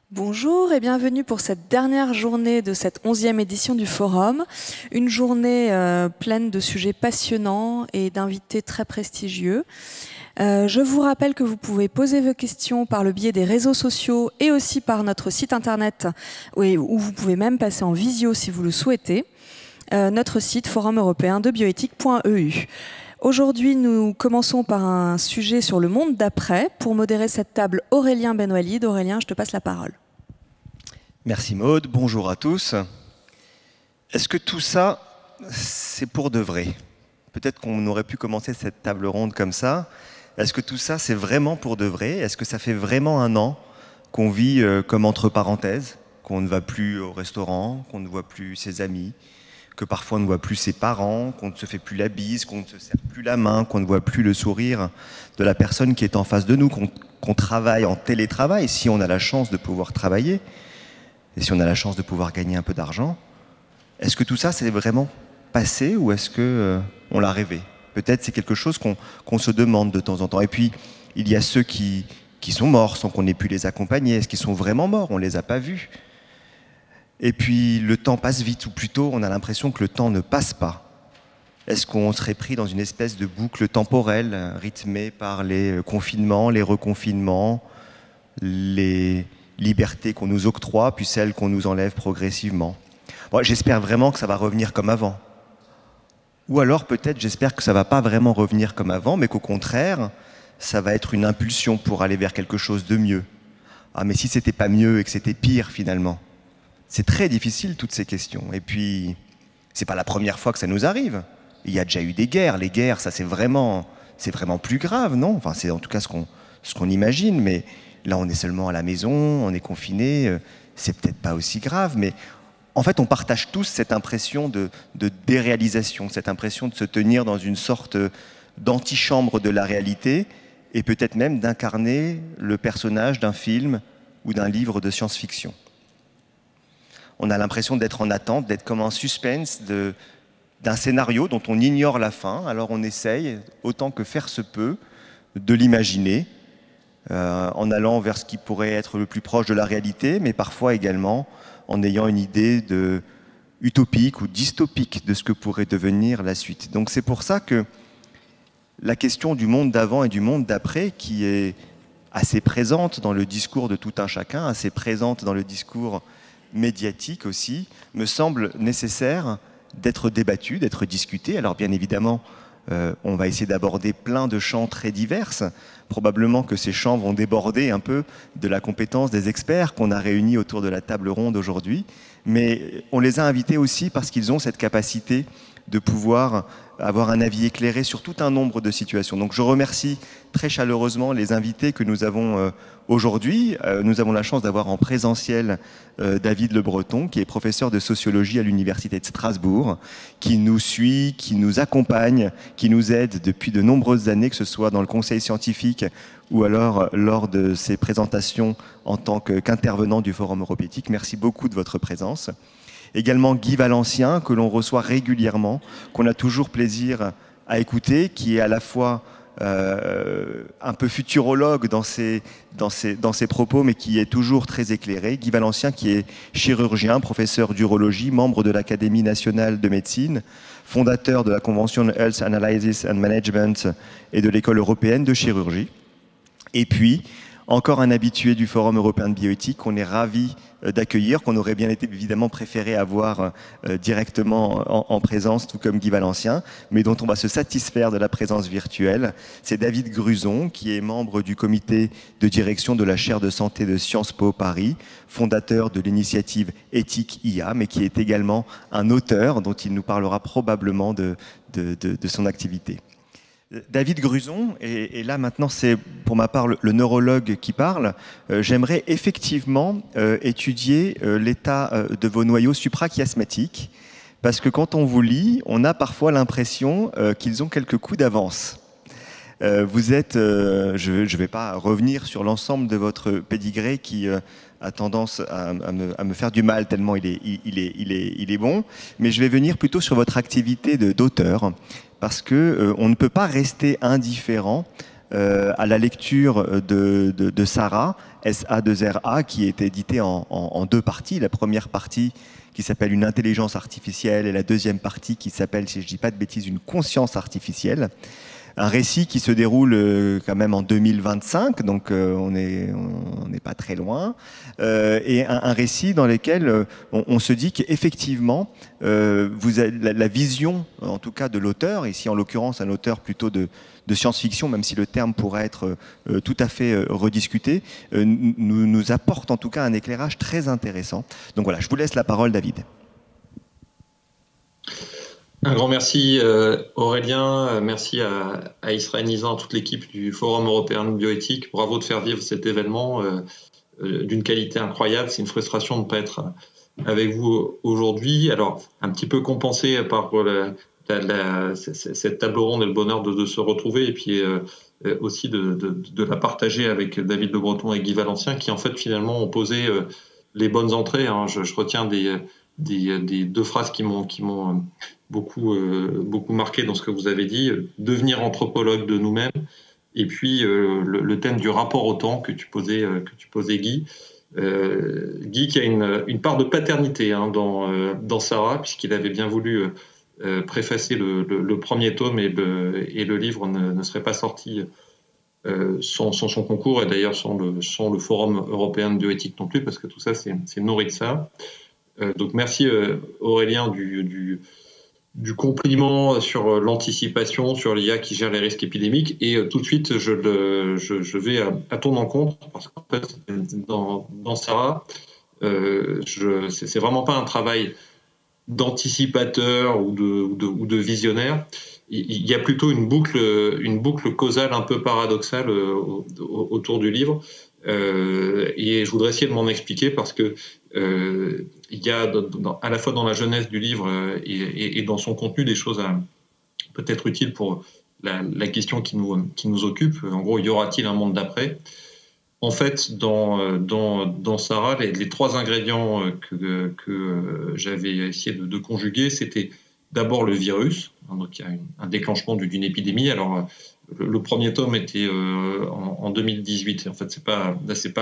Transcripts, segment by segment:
Bonjour et bienvenue pour cette dernière journée de cette 11e édition du Forum. Une journée pleine de sujets passionnants et d'invités très prestigieux. Je vous rappelle que vous pouvez poser vos questions par le biais des réseaux sociaux et aussi par notre site internet où vous pouvez même passer en visio si vous le souhaitez. Notre site forumeuropéen-de-bioéthique.eu. Aujourd'hui, nous commençons par un sujet sur le monde d'après. Pour modérer cette table, Aurélien Benwalid. Aurélien, je te passe la parole. Merci Maude, bonjour à tous. Est-ce que tout ça, c'est pour de vrai? Peut-être qu'on aurait pu commencer cette table ronde comme ça. Est-ce que tout ça, c'est vraiment pour de vrai? Est-ce que ça fait vraiment un an qu'on vit comme entre parenthèses, qu'on ne va plus au restaurant, qu'on ne voit plus ses amis, que parfois on ne voit plus ses parents, qu'on ne se fait plus la bise, qu'on ne se serre plus la main, qu'on ne voit plus le sourire de la personne qui est en face de nous, qu'on travaille en télétravail, si on a la chance de pouvoir travailler, et si on a la chance de pouvoir gagner un peu d'argent? Est-ce que tout ça, c'est vraiment passé ou est-ce qu'on l'a rêvé? Peut-être c'est quelque chose qu'on se demande de temps en temps. Et puis, il y a ceux qui sont morts sans qu'on ait pu les accompagner. Est-ce qu'ils sont vraiment morts? On ne les a pas vus. Et puis, le temps passe vite, ou plutôt, on a l'impression que le temps ne passe pas. Est-ce qu'on serait pris dans une espèce de boucle temporelle, rythmée par les confinements, les reconfinements, les libertés qu'on nous octroie, puis celles qu'on nous enlève progressivement? Bon, j'espère vraiment que ça va revenir comme avant. Ou alors, peut-être, j'espère que ça ne va pas vraiment revenir comme avant, mais qu'au contraire, ça va être une impulsion pour aller vers quelque chose de mieux. Ah, mais si c'était pas mieux et que c'était pire, finalement? C'est très difficile, toutes ces questions. Et puis, c'est pas la première fois que ça nous arrive. Il y a déjà eu des guerres. Les guerres, ça, c'est vraiment plus grave, non? Enfin, c'est en tout cas ce qu'on imagine. Mais là, on est seulement à la maison, on est confiné. C'est peut-être pas aussi grave. Mais en fait, on partage tous cette impression de déréalisation, cette impression de se tenir dans une sorte d'antichambre de la réalité et peut-être même d'incarner le personnage d'un film ou d'un livre de science-fiction. On a l'impression d'être en attente, d'être comme en suspense d'un scénario dont on ignore la fin. Alors on essaye, autant que faire se peut, de l'imaginer, en allant vers ce qui pourrait être le plus proche de la réalité, mais parfois également en ayant une idée utopique ou dystopique de ce que pourrait devenir la suite. Donc c'est pour ça que la question du monde d'avant et du monde d'après, qui est assez présente dans le discours de tout un chacun, assez présente dans le discours médiatique aussi, me semble nécessaire d'être débattu, d'être discuté. Alors bien évidemment, on va essayer d'aborder plein de champs très divers. Probablement que ces champs vont déborder un peu de la compétence des experts qu'on a réunis autour de la table ronde aujourd'hui. Mais on les a invités aussi parce qu'ils ont cette capacité de pouvoir avoir un avis éclairé sur tout un nombre de situations. Donc je remercie très chaleureusement les invités que nous avons aujourd'hui. Nous avons la chance d'avoir en présentiel David Le Breton, qui est professeur de sociologie à l'Université de Strasbourg, qui nous suit, qui nous accompagne, qui nous aide depuis de nombreuses années, que ce soit dans le conseil scientifique ou alors lors de ses présentations en tant qu'intervenant du Forum Europééthique. Merci beaucoup de votre présence. Également Guy Valancien, que l'on reçoit régulièrement, qu'on a toujours plaisir à écouter, qui est à la fois un peu futurologue dans ses propos, mais qui est toujours très éclairé. Guy Valancien, qui est chirurgien, professeur d'urologie, membre de l'Académie nationale de médecine, fondateur de la Convention Health Analysis and Management et de l'École européenne de chirurgie. Et puis, encore un habitué du Forum européen de bioéthique qu'on est ravi d'accueillir, qu'on aurait bien été évidemment préféré avoir directement en présence, tout comme Guy Valancien, mais dont on va se satisfaire de la présence virtuelle. C'est David Gruson, qui est membre du comité de direction de la chaire de santé de Sciences Po Paris, fondateur de l'initiative Éthique IA, mais qui est également un auteur dont il nous parlera probablement de son activité. David Gruson, et là maintenant c'est pour ma part le neurologue qui parle, j'aimerais effectivement étudier l'état de vos noyaux suprachiasmatiques, parce que quand on vous lit, on a parfois l'impression qu'ils ont quelques coups d'avance. Vous êtes, je ne vais pas revenir sur l'ensemble de votre pédigré qui a tendance à me faire du mal tellement il est bon, mais je vais venir plutôt sur votre activité d'auteur, parce qu'on ne peut pas rester indifférent à la lecture de Sarah, SA2RA, qui est édité en deux parties. La première partie qui s'appelle Une intelligence artificielle et la deuxième partie qui s'appelle, si je ne dis pas de bêtises, Une conscience artificielle. Un récit qui se déroule quand même en 2025, donc on n'est pas très loin, et un récit dans lequel on se dit qu'effectivement, la vision, en tout cas de l'auteur, ici en l'occurrence un auteur plutôt de science-fiction, même si le terme pourrait être tout à fait rediscuté, nous apporte en tout cas un éclairage très intéressant. Donc voilà, je vous laisse la parole, David. Un grand merci Aurélien, merci à Israël Nizan, à toute l'équipe du Forum européen de bioéthique. Bravo de faire vivre cet événement d'une qualité incroyable. C'est une frustration de ne pas être avec vous aujourd'hui. Alors, un petit peu compensé par cette table ronde et le bonheur de se retrouver, et puis aussi de la partager avec David Le Breton et Guy Valencien, qui en fait finalement ont posé les bonnes entrées. Hein. Je retiens des deux phrases qui m'ont beaucoup marqué dans ce que vous avez dit, devenir anthropologue de nous-mêmes, et puis le thème du rapport au temps que tu posais Guy. Guy qui a une part de paternité hein, dans Sarah, puisqu'il avait bien voulu préfacer le premier tome, et le livre ne serait pas sorti sans son concours, et d'ailleurs sans le Forum européen de bioéthique non plus, parce que tout ça c'est nourri de ça. Donc merci Aurélien du compliment sur l'anticipation, sur l'IA qui gère les risques épidémiques, et tout de suite je vais à ton encontre, parce qu'en fait dans Sarah, c'est vraiment pas un travail d'anticipateur ou de visionnaire. Il y a plutôt une boucle causale un peu paradoxale autour du livre, et je voudrais essayer de m'en expliquer, parce que il y a à la fois dans la jeunesse du livre et dans son contenu des choses peut-être utiles pour la question qui nous occupe. En gros, y aura-t-il un monde d'après? En fait, dans Sarah, les trois ingrédients que j'avais essayé de conjuguer, c'était d'abord le virus. Donc il y a un déclenchement d'une épidémie. Alors le premier tome était en 2018. En fait, c'est pas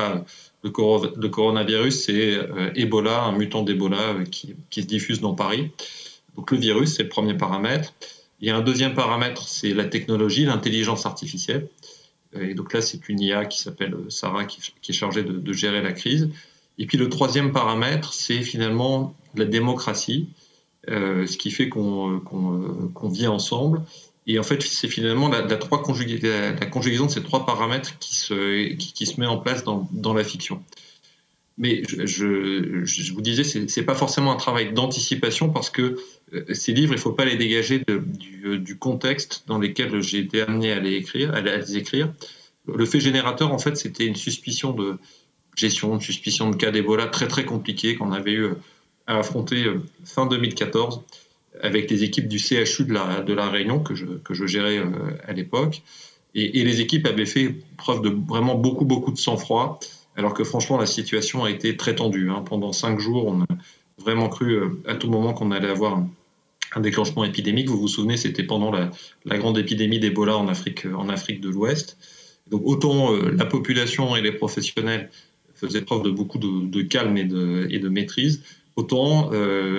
le coronavirus, c'est Ebola, un mutant d'Ebola qui se diffuse dans Paris. Donc le virus, c'est le premier paramètre. Il y a un deuxième paramètre, c'est la technologie, l'intelligence artificielle. Et donc là, c'est une IA qui s'appelle Sarah, qui est chargée de gérer la crise. Et puis le troisième paramètre, c'est finalement la démocratie, ce qui fait qu'on vit ensemble. Et en fait, c'est finalement la conjugaison de ces trois paramètres qui se met en place dans la fiction. Mais je vous disais, c'est pas forcément un travail d'anticipation, parce que ces livres, il faut pas les dégager du contexte dans lequel j'ai été amené à les écrire. Le fait générateur, en fait, c'était une suspicion de gestion, une suspicion de cas d'Ebola très très compliquée qu'on avait eu à affronter fin 2014 avec les équipes du CHU de la Réunion que je gérais à l'époque. Et les équipes avaient fait preuve de vraiment beaucoup de sang-froid, alors que franchement, la situation a été très tendue. Hein. Pendant 5 jours, on a vraiment cru à tout moment qu'on allait avoir un déclenchement épidémique. Vous vous souvenez, c'était pendant la grande épidémie d'Ebola en Afrique de l'Ouest. Donc autant la population et les professionnels faisaient preuve de beaucoup de calme et de maîtrise, autant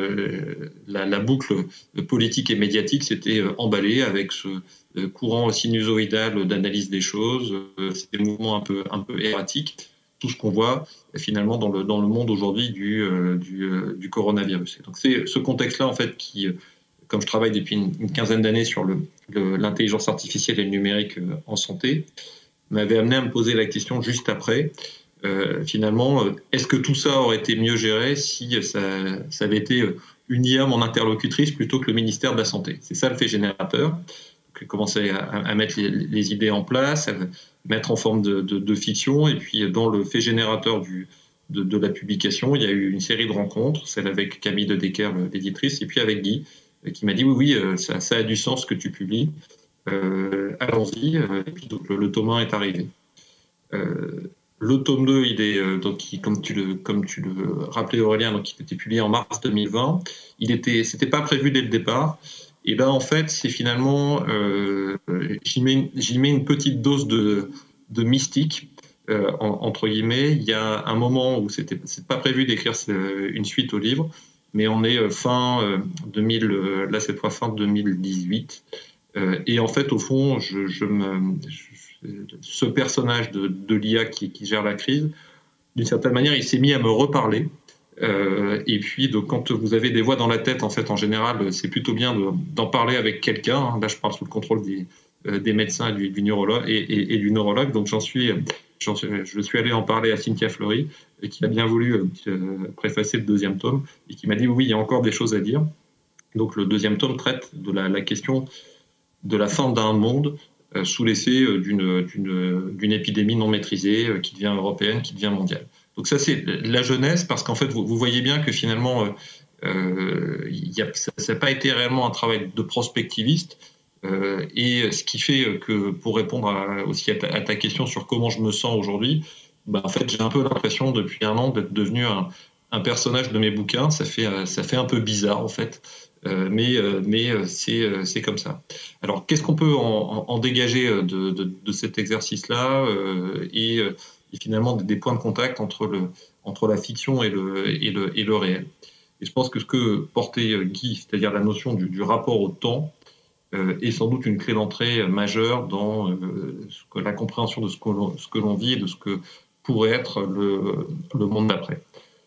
la boucle politique et médiatique s'était emballée avec ce courant sinusoïdal d'analyse des choses, ces mouvements un peu erratiques, tout ce qu'on voit finalement dans le monde aujourd'hui du coronavirus. Et donc c'est ce contexte-là en fait qui, comme je travaille depuis une quinzaine d'années sur l'intelligence artificielle et le numérique en santé, m'avait amené à me poser la question juste après. Finalement, est-ce que tout ça aurait été mieux géré si ça avait été une IA, mon interlocutrice, plutôt que le ministère de la Santé? C'est ça le fait générateur. Donc, commencer à mettre les idées en place, à mettre en forme de fiction, et puis dans le fait générateur de la publication, il y a eu une série de rencontres, celle avec Camille de Decker, l'éditrice, et puis avec Guy, qui m'a dit oui, ça a du sens ce que tu publies, allons-y, et puis donc le tome 1 est arrivé. Le tome 2, il est donc comme tu le rappelais Aurélien, donc il était publié en mars 2020. C'était pas prévu dès le départ, Et là, en fait, c'est finalement, j'y mets une petite dose de mystique, entre guillemets. Il y a un moment où c'est pas prévu d'écrire une suite au livre, mais on est fin 2000, là cette fois fin 2018. Et en fait, au fond, ce personnage de l'IA qui gère la crise, d'une certaine manière, il s'est mis à me reparler. Et puis, donc, quand vous avez des voix dans la tête, en fait, en général, c'est plutôt bien d'en parler avec quelqu'un. Hein. Là, je parle sous le contrôle des médecins et du neurologue et du neurologue. Donc, je suis allé en parler à Cynthia Fleury, qui a bien voulu préfacer le 2e tome et qui m'a dit oui, il y a encore des choses à dire. Donc, le 2e tome traite de la question de la fin d'un monde sous l'effet d'une épidémie non maîtrisée qui devient européenne, qui devient mondiale. Donc ça, c'est la jeunesse, parce qu'en fait, vous voyez bien que finalement, ça n'a pas été réellement un travail de prospectiviste. Et ce qui fait que, pour répondre aussi à ta question sur comment je me sens aujourd'hui, en fait, j'ai un peu l'impression depuis un an d'être devenu un personnage de mes bouquins. Ça fait un peu bizarre, en fait. Mais c'est comme ça. Alors, qu'est-ce qu'on peut en dégager de cet exercice-là et finalement des points de contact entre la fiction et le réel. Et je pense que ce que portait Guy, c'est-à-dire la notion du rapport au temps, est sans doute une clé d'entrée majeure dans la compréhension de ce que l'on vit et de ce que pourrait être le monde d'après.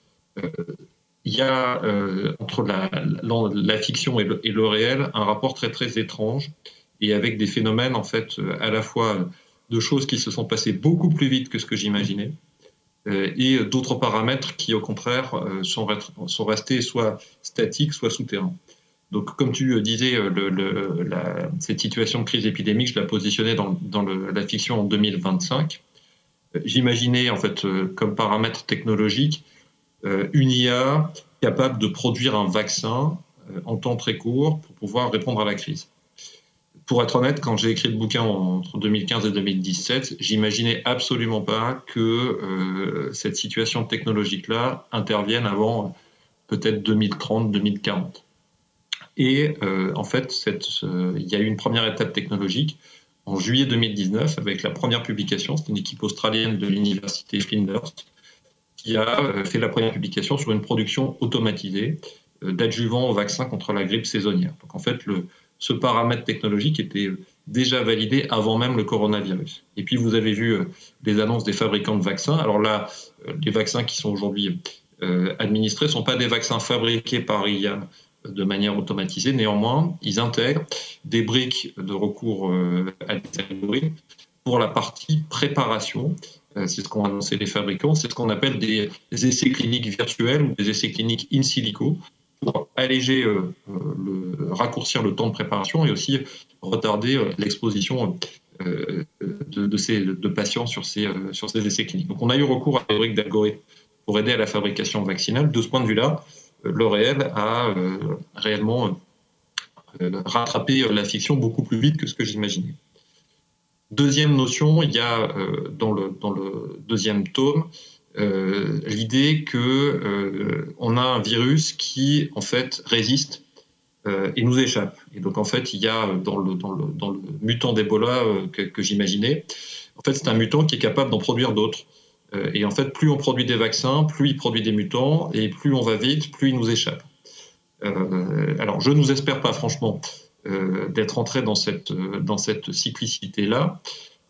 Il y a entre la fiction et le réel un rapport très très étrange, et avec des phénomènes en fait à la fois de choses qui se sont passées beaucoup plus vite que ce que j'imaginais, et d'autres paramètres qui au contraire sont restés soit statiques, soit souterrains. Donc comme tu disais, cette situation de crise épidémique, je la positionnais dans la fiction en 2025. J'imaginais en fait comme paramètre technologique une IA capable de produire un vaccin en temps très court pour pouvoir répondre à la crise. Pour être honnête, quand j'ai écrit le bouquin entre 2015 et 2017, j'imaginais absolument pas que cette situation technologique-là intervienne avant peut-être 2030, 2040. Et en fait, il y a eu une première étape technologique en juillet 2019 avec la première publication. C'était une équipe australienne de l'université Flinders qui a fait la première publication sur une production automatisée d'adjuvants au vaccin contre la grippe saisonnière. Donc en fait, ce paramètre technologique était déjà validé avant même le coronavirus. Et puis vous avez vu les annonces des fabricants de vaccins. Alors là, les vaccins qui sont aujourd'hui administrés ne sont pas des vaccins fabriqués par IA de manière automatisée. Néanmoins, ils intègrent des briques de recours à des algorithmes pour la partie préparation. C'est ce qu'ont annoncé les fabricants, c'est ce qu'on appelle des essais cliniques virtuels ou des essais cliniques in silico pour alléger, raccourcir le temps de préparation et aussi retarder l'exposition de patients sur ces essais cliniques. Donc on a eu recours à des briques d'algorithmes pour aider à la fabrication vaccinale. De ce point de vue-là, le réel a réellement rattrapé la fiction beaucoup plus vite que ce que j'imaginais. Deuxième notion, il y a dans le 2e tome l'idée qu'on a un virus qui en fait résiste et nous échappe. Et donc en fait, il y a dans le mutant d'Ebola que j'imaginais, en fait c'est un mutant qui est capable d'en produire d'autres. Et en fait, plus on produit des vaccins, plus il produit des mutants, et plus on va vite, plus il nous échappe. Alors je ne nous espère pas franchement d'être entré dans cette cyclicité-là.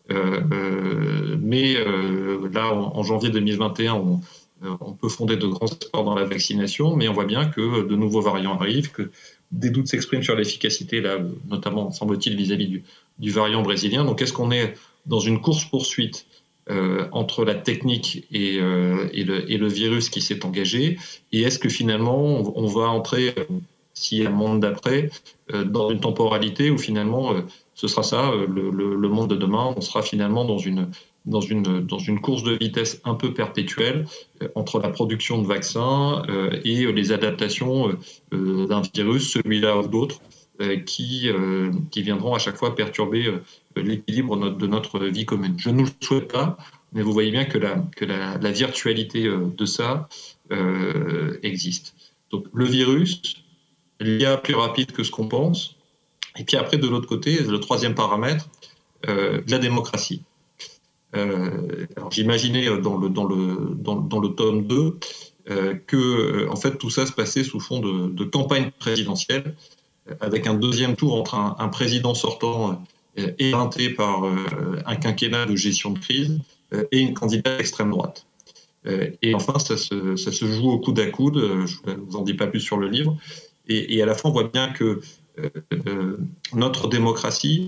Mais là, en janvier 2021, on peut fonder de grands espoirs dans la vaccination, mais on voit bien que de nouveaux variants arrivent, que des doutes s'expriment sur l'efficacité, là, notamment, semble-t-il, vis-à-vis du variant brésilien. Donc, est-ce qu'on est dans une course-poursuite entre la technique et le virus qui s'est engagé? Et est-ce que finalement, on va entrer... s'il y a un monde d'après, dans une temporalité où finalement ce sera ça, le monde de demain, on sera finalement dans une course de vitesse un peu perpétuelle entre la production de vaccins et les adaptations d'un virus, celui-là ou d'autres, qui viendront à chaque fois perturber l'équilibre de notre vie commune. Je ne nous le souhaite pas, mais vous voyez bien que la virtualité de ça existe. Donc le virus, l'IA plus rapide que ce qu'on pense, Et puis après, de l'autre côté, le troisième paramètre, la démocratie. Alors j'imaginais dans le tome 2 que en fait tout ça se passait sous fond de campagne présidentielle, avec un deuxième tour entre un président sortant éreinté par un quinquennat de gestion de crise et une candidate d'extrême droite. Et enfin, ça se joue au coude à coude, je ne vous en dis pas plus sur le livre, et à la fin on voit bien que notre démocratie,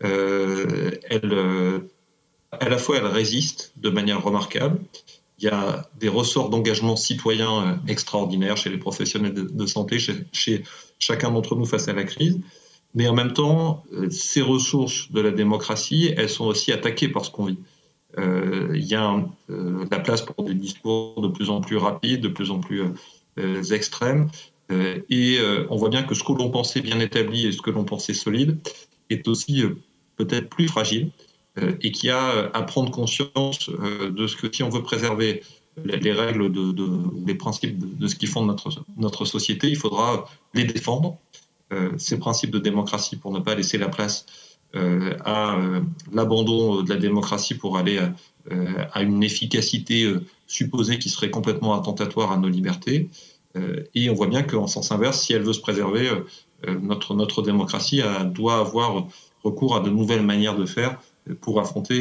à la fois elle résiste de manière remarquable. Il y a des ressorts d'engagement citoyen extraordinaires chez les professionnels de santé, chez chacun d'entre nous face à la crise. Mais en même temps, ces ressources de la démocratie, elles sont aussi attaquées par ce qu'on vit. Il y a la place pour des discours de plus en plus rapides, de plus en plus extrêmes. Et on voit bien que ce que l'on pensait bien établi et ce que l'on pensait solide est aussi peut-être plus fragile. Et qu'il y a à prendre conscience de ce que, si on veut préserver les règles, les principes de ce qui fonde notre société, il faudra les défendre, ces principes de démocratie, pour ne pas laisser la place à l'abandon de la démocratie pour aller à une efficacité supposée qui serait complètement attentatoire à nos libertés. Et on voit bien qu'en sens inverse, si elle veut se préserver, notre démocratie doit avoir recours à de nouvelles manières de faire pour affronter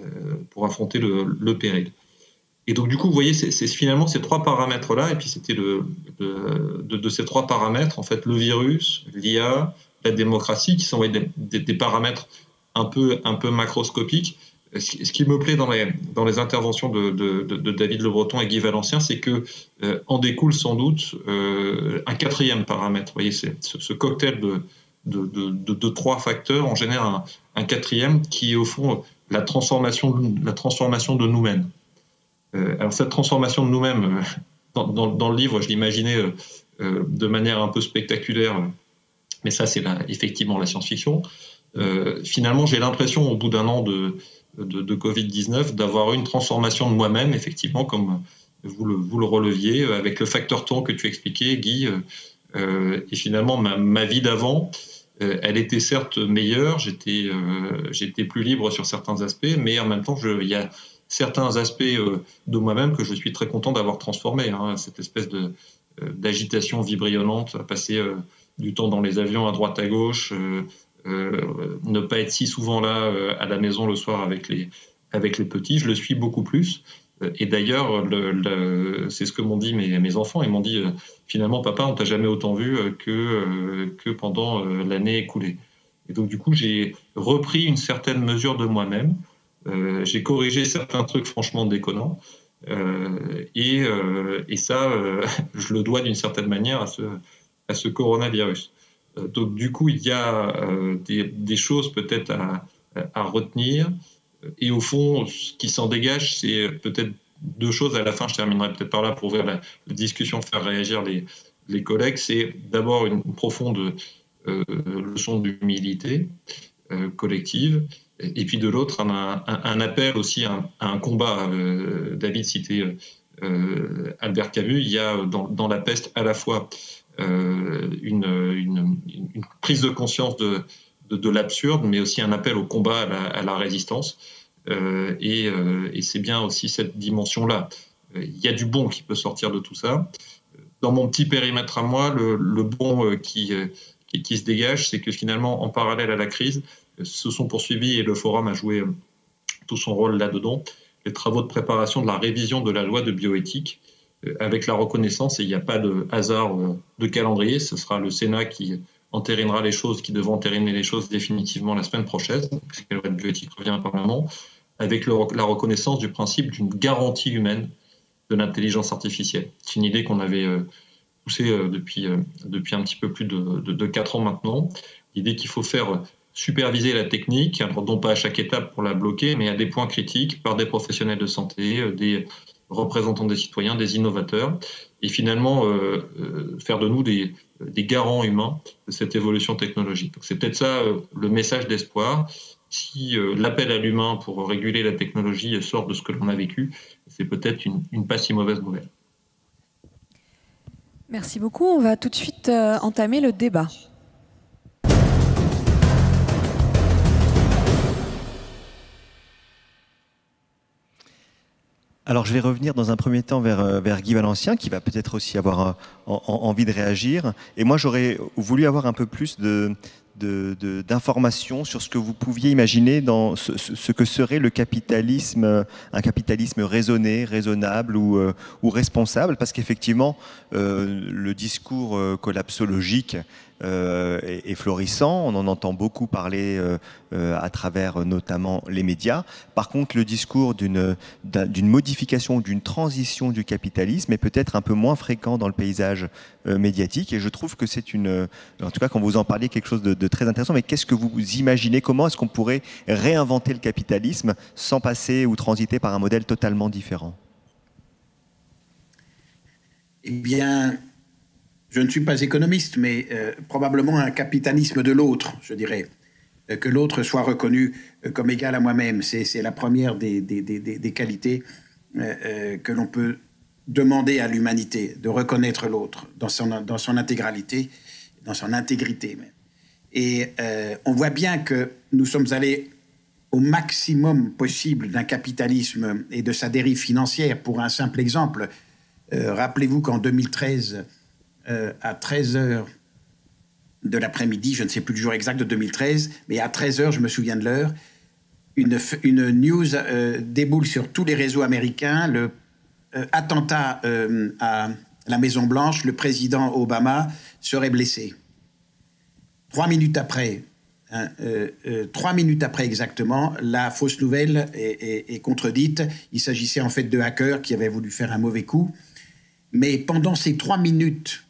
le péril. Et donc du coup, vous voyez, c'est finalement ces trois paramètres-là, et puis c'était de ces trois paramètres, en fait, le virus, l'IA, la démocratie, qui sont des paramètres un peu macroscopiques. Ce qui me plaît dans les interventions de David Le Breton et Guy Valencien, c'est que en découle sans doute un quatrième paramètre. Vous voyez, ce cocktail de trois facteurs en génère un quatrième qui est au fond la transformation de nous-mêmes. Alors cette transformation de nous-mêmes, dans le livre, je l'imaginais de manière un peu spectaculaire, mais ça c'est effectivement la science-fiction. Finalement, j'ai l'impression au bout d'un an de Covid-19 d'avoir eu une transformation de moi-même, effectivement, comme vous le releviez, avec le facteur temps que tu expliquais, Guy. Et finalement, ma vie d'avant, elle était certes meilleure, j'étais plus libre sur certains aspects, mais en même temps, il y a certains aspects de moi-même que je suis très content d'avoir transformés. Cette espèce d'agitation vibrionnante, passer du temps dans les avions à droite à gauche, ne pas être si souvent là à la maison le soir avec les petits, je le suis beaucoup plus. Et d'ailleurs, c'est ce que m'ont dit mes enfants. Ils m'ont dit finalement, papa, on t'a jamais autant vu que pendant l'année écoulée. Et donc du coup, j'ai repris une certaine mesure de moi-même. J'ai corrigé certains trucs franchement déconnants. Et ça, je le dois d'une certaine manière à ce coronavirus. Donc du coup, il y a des choses peut-être à retenir. Et au fond, ce qui s'en dégage, c'est peut-être deux choses. À la fin, je terminerai peut-être par là pour ouvrir la discussion, faire réagir les collègues. C'est d'abord une profonde leçon d'humilité collective. Et puis de l'autre, un appel aussi à un combat. David citait Albert Camus. Il y a dans La Peste à la fois une prise de conscience de l'absurde, mais aussi un appel au combat, à la résistance. Et c'est bien aussi cette dimension-là. Il y a du bon qui peut sortir de tout ça. Dans mon petit périmètre à moi, le bon qui se dégage, c'est que finalement, en parallèle à la crise, se sont poursuivis, et le Forum a joué tout son rôle là-dedans, les travaux de préparation de la révision de la loi de bioéthique, avec la reconnaissance, et il n'y a pas de hasard de calendrier, ce sera le Sénat qui entérinera les choses, qui devra entériner les choses définitivement la semaine prochaine, puisque la loi de bioéthique revient au Parlement, avec la reconnaissance du principe d'une garantie humaine de l'intelligence artificielle. C'est une idée qu'on avait poussée depuis un petit peu plus de 4 ans maintenant, l'idée qu'il faut faire superviser la technique, alors non pas à chaque étape pour la bloquer, mais à des points critiques par des professionnels de santé, des représentants des citoyens, des innovateurs, et finalement faire de nous des garants humains de cette évolution technologique. Donc c'est peut-être ça le message d'espoir. Si l'appel à l'humain pour réguler la technologie sort de ce que l'on a vécu, c'est peut-être une pas si mauvaise nouvelle. Merci beaucoup. On va tout de suite entamer le débat. Alors je vais revenir dans un premier temps vers Guy Valencien, qui va peut-être aussi avoir envie de réagir. Et moi, j'aurais voulu avoir un peu plus d'informations sur ce que vous pouviez imaginer dans ce que serait le capitalisme, un capitalisme raisonné, raisonnable ou responsable, parce qu'effectivement, le discours collapsologique est florissant, on en entend beaucoup parler à travers notamment les médias. Par contre, le discours d'une modification, d'une transition du capitalisme est peut-être un peu moins fréquent dans le paysage médiatique, et je trouve que c'est en tout cas quand vous en parliez, quelque chose de très intéressant. Mais qu'est-ce que vous imaginez? Comment est-ce qu'on pourrait réinventer le capitalisme sans passer ou transiter par un modèle totalement différent? Eh bien, je ne suis pas économiste, mais probablement un capitalisme de l'autre, je dirais. Que l'autre soit reconnu comme égal à moi-même. C'est la première des qualités que l'on peut demander à l'humanité, de reconnaître l'autre dans son intégralité, dans son intégrité même. Et on voit bien que nous sommes allés au maximum possible d'un capitalisme et de sa dérive financière. Pour un simple exemple, rappelez-vous qu'en 2013, à 13h de l'après-midi, je ne sais plus le jour exact de 2013, mais à 13h, je me souviens de l'heure, une news déboule sur tous les réseaux américains, le attentat à la Maison-Blanche, le président Obama serait blessé. 3 minutes après, 3 minutes après exactement, la fausse nouvelle est contredite. Il s'agissait en fait de hackers qui avaient voulu faire un mauvais coup. Mais pendant ces 3 minutes,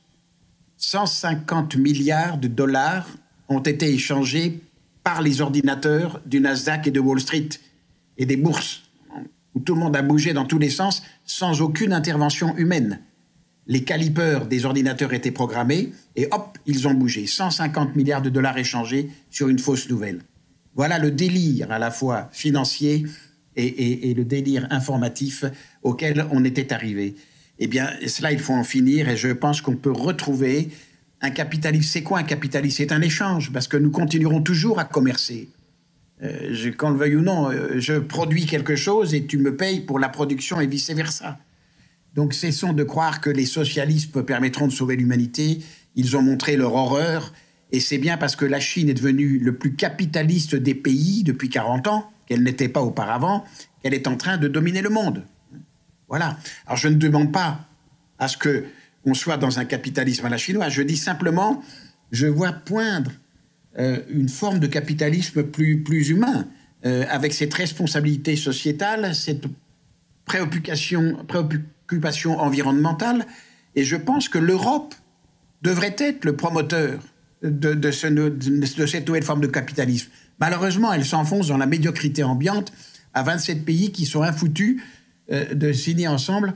150 milliards de dollars ont été échangés par les ordinateurs du Nasdaq et de Wall Street et des bourses, où tout le monde a bougé dans tous les sens sans aucune intervention humaine. Les calipers des ordinateurs étaient programmés et hop, ils ont bougé. 150 milliards de dollars échangés sur une fausse nouvelle. Voilà le délire à la fois financier et le délire informatif auquel on était arrivé. Eh bien, cela, il faut en finir, et je pense qu'on peut retrouver un capitalisme. C'est quoi un capitalisme? C'est un échange, parce que nous continuerons toujours à commercer. Qu'on le veuille ou non, je produis quelque chose et tu me payes pour la production et vice-versa. Donc cessons de croire que les socialistes permettront de sauver l'humanité. Ils ont montré leur horreur, et c'est bien parce que la Chine est devenue le plus capitaliste des pays depuis 40 ans, qu'elle n'était pas auparavant, qu'elle est en train de dominer le monde. Voilà. Alors, je ne demande pas à ce qu'on soit dans un capitalisme à la chinoise. Je dis simplement, je vois poindre une forme de capitalisme plus humain, avec cette responsabilité sociétale, cette préoccupation environnementale. Et je pense que l'Europe devrait être le promoteur de cette nouvelle forme de capitalisme. Malheureusement, elle s'enfonce dans la médiocrité ambiante à 27 pays qui sont infoutus de signer ensemble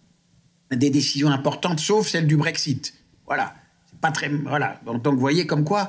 des décisions importantes, sauf celle du Brexit. Voilà. C'est pas très... Voilà. Donc, vous voyez comme quoi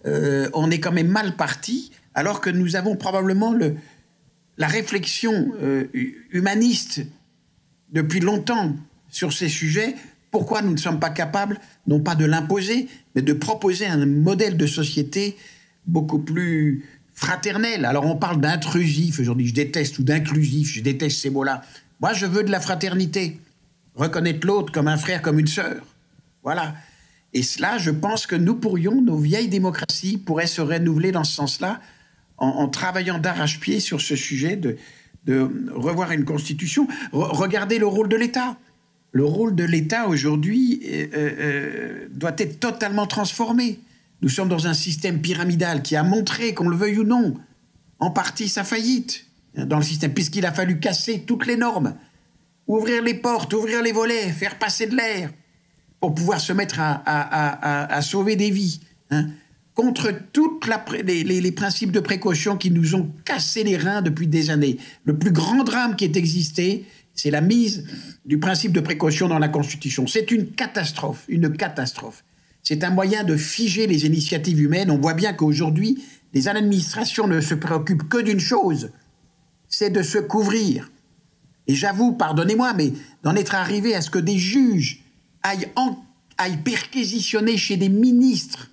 on est quand même mal parti, alors que nous avons probablement la réflexion humaniste depuis longtemps sur ces sujets. Pourquoi nous ne sommes pas capables, non pas de l'imposer, mais de proposer un modèle de société beaucoup plus fraternel? Alors, on parle d'intrusif aujourd'hui, je déteste, ou d'inclusif, je déteste ces mots-là. Moi, je veux de la fraternité. Reconnaître l'autre comme un frère, comme une sœur. Voilà. Et cela, je pense que nous pourrions, nos vieilles démocraties pourraient se renouveler dans ce sens-là, en travaillant d'arrache-pied sur ce sujet de revoir une constitution. Regardez le rôle de l'État. Le rôle de l'État aujourd'hui doit être totalement transformé. Nous sommes dans un système pyramidal qui a montré, qu'on le veuille ou non, en partie sa faillite dans le système, puisqu'il a fallu casser toutes les normes, ouvrir les portes, ouvrir les volets, faire passer de l'air, pour pouvoir se mettre à sauver des vies, hein, contre tous les principes de précaution qui nous ont cassé les reins depuis des années. Le plus grand drame qui ait existé, c'est la mise du principe de précaution dans la Constitution. C'est une catastrophe, une catastrophe. C'est un moyen de figer les initiatives humaines. On voit bien qu'aujourd'hui, les administrations ne se préoccupent que d'une chose, c'est de se couvrir. Et j'avoue, pardonnez-moi, mais d'en être arrivé à ce que des juges aillent perquisitionner chez des ministres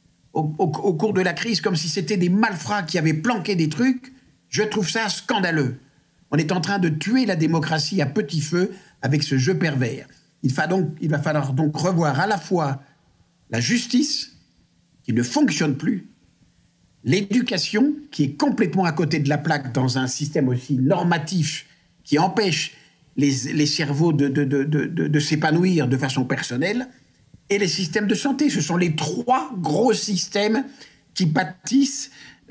au cours de la crise, comme si c'était des malfrats qui avaient planqué des trucs, je trouve ça scandaleux. On est en train de tuer la démocratie à petit feu avec ce jeu pervers. Il va falloir donc revoir à la fois la justice, qui ne fonctionne plus, l'éducation, qui est complètement à côté de la plaque dans un système aussi normatif qui empêche les cerveaux de s'épanouir de façon personnelle, et les systèmes de santé. Ce sont les 3 gros systèmes qui pâtissent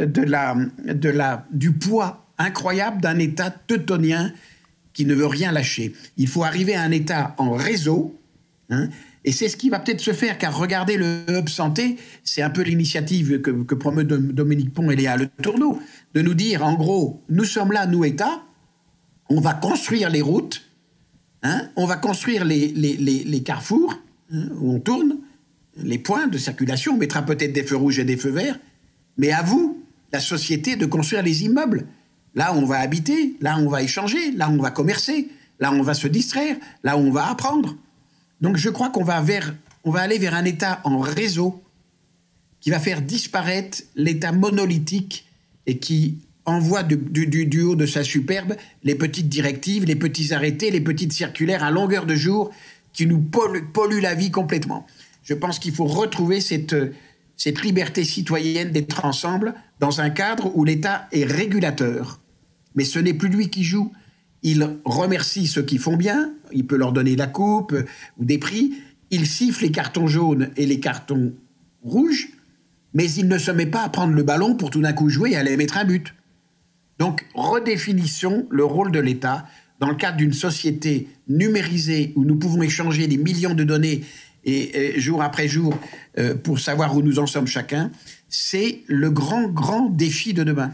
du poids incroyable d'un État teutonien qui ne veut rien lâcher. Il faut arriver à un État en réseau, hein, et c'est ce qui va peut-être se faire, car regardez le Hub Santé, c'est un peu l'initiative que promeut Dominique Pont et Léa Le Tourneau, de nous dire, en gros, nous sommes là, nous, État, on va construire les routes, hein, on va construire les carrefours, hein, où on tourne, les points de circulation, on mettra peut-être des feux rouges et des feux verts, mais à vous, la société, de construire les immeubles. Là, on va habiter, là, on va échanger, là, on va commercer, là, on va se distraire, là, on va apprendre. Donc je crois qu'on va aller vers un État en réseau qui va faire disparaître l'État monolithique et qui envoie du haut de sa superbe les petites directives, les petits arrêtés, les petites circulaires à longueur de jour qui nous polluent la vie complètement. Je pense qu'il faut retrouver cette liberté citoyenne d'être ensemble dans un cadre où l'État est régulateur. Mais ce n'est plus lui qui joue. Il remercie ceux qui font bien, il peut leur donner la coupe ou des prix, il siffle les cartons jaunes et les cartons rouges, mais il ne se met pas à prendre le ballon pour tout d'un coup jouer et aller mettre un but. Donc, redéfinissons le rôle de l'État dans le cadre d'une société numérisée où nous pouvons échanger des millions de données et jour après jour pour savoir où nous en sommes chacun. C'est le grand défi de demain.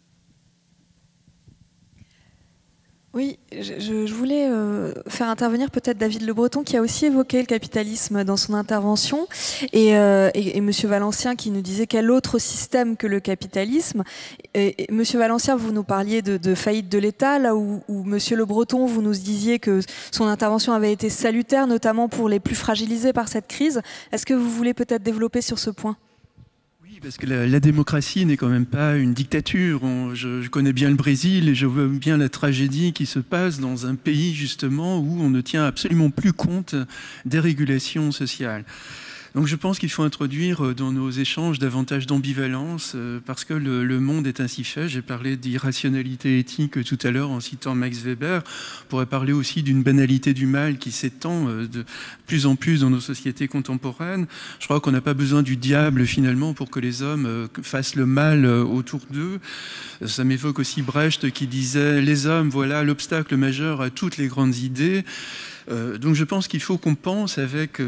Oui, je voulais faire intervenir peut-être David Le Breton qui a aussi évoqué le capitalisme dans son intervention et Monsieur Valencien qui nous disait quel autre système que le capitalisme. Et Monsieur Valencien, vous nous parliez de faillite de l'État, là où Monsieur Le Breton, vous nous disiez que son intervention avait été salutaire, notamment pour les plus fragilisés par cette crise. Est-ce que vous voulez peut-être développer sur ce point ? Parce que la démocratie n'est quand même pas une dictature. Je connais bien le Brésil et je vois bien la tragédie qui se passe dans un pays justement où on ne tient absolument plus compte des régulations sociales. Donc je pense qu'il faut introduire dans nos échanges davantage d'ambivalence parce que le monde est ainsi fait. J'ai parlé d'irrationalité éthique tout à l'heure en citant Max Weber. On pourrait parler aussi d'une banalité du mal qui s'étend de plus en plus dans nos sociétés contemporaines. Je crois qu'on n'a pas besoin du diable finalement pour que les hommes fassent le mal autour d'eux. Ça m'évoque aussi Brecht qui disait « Les hommes, voilà l'obstacle majeur à toutes les grandes idées ». Donc je pense qu'il faut qu'on pense avec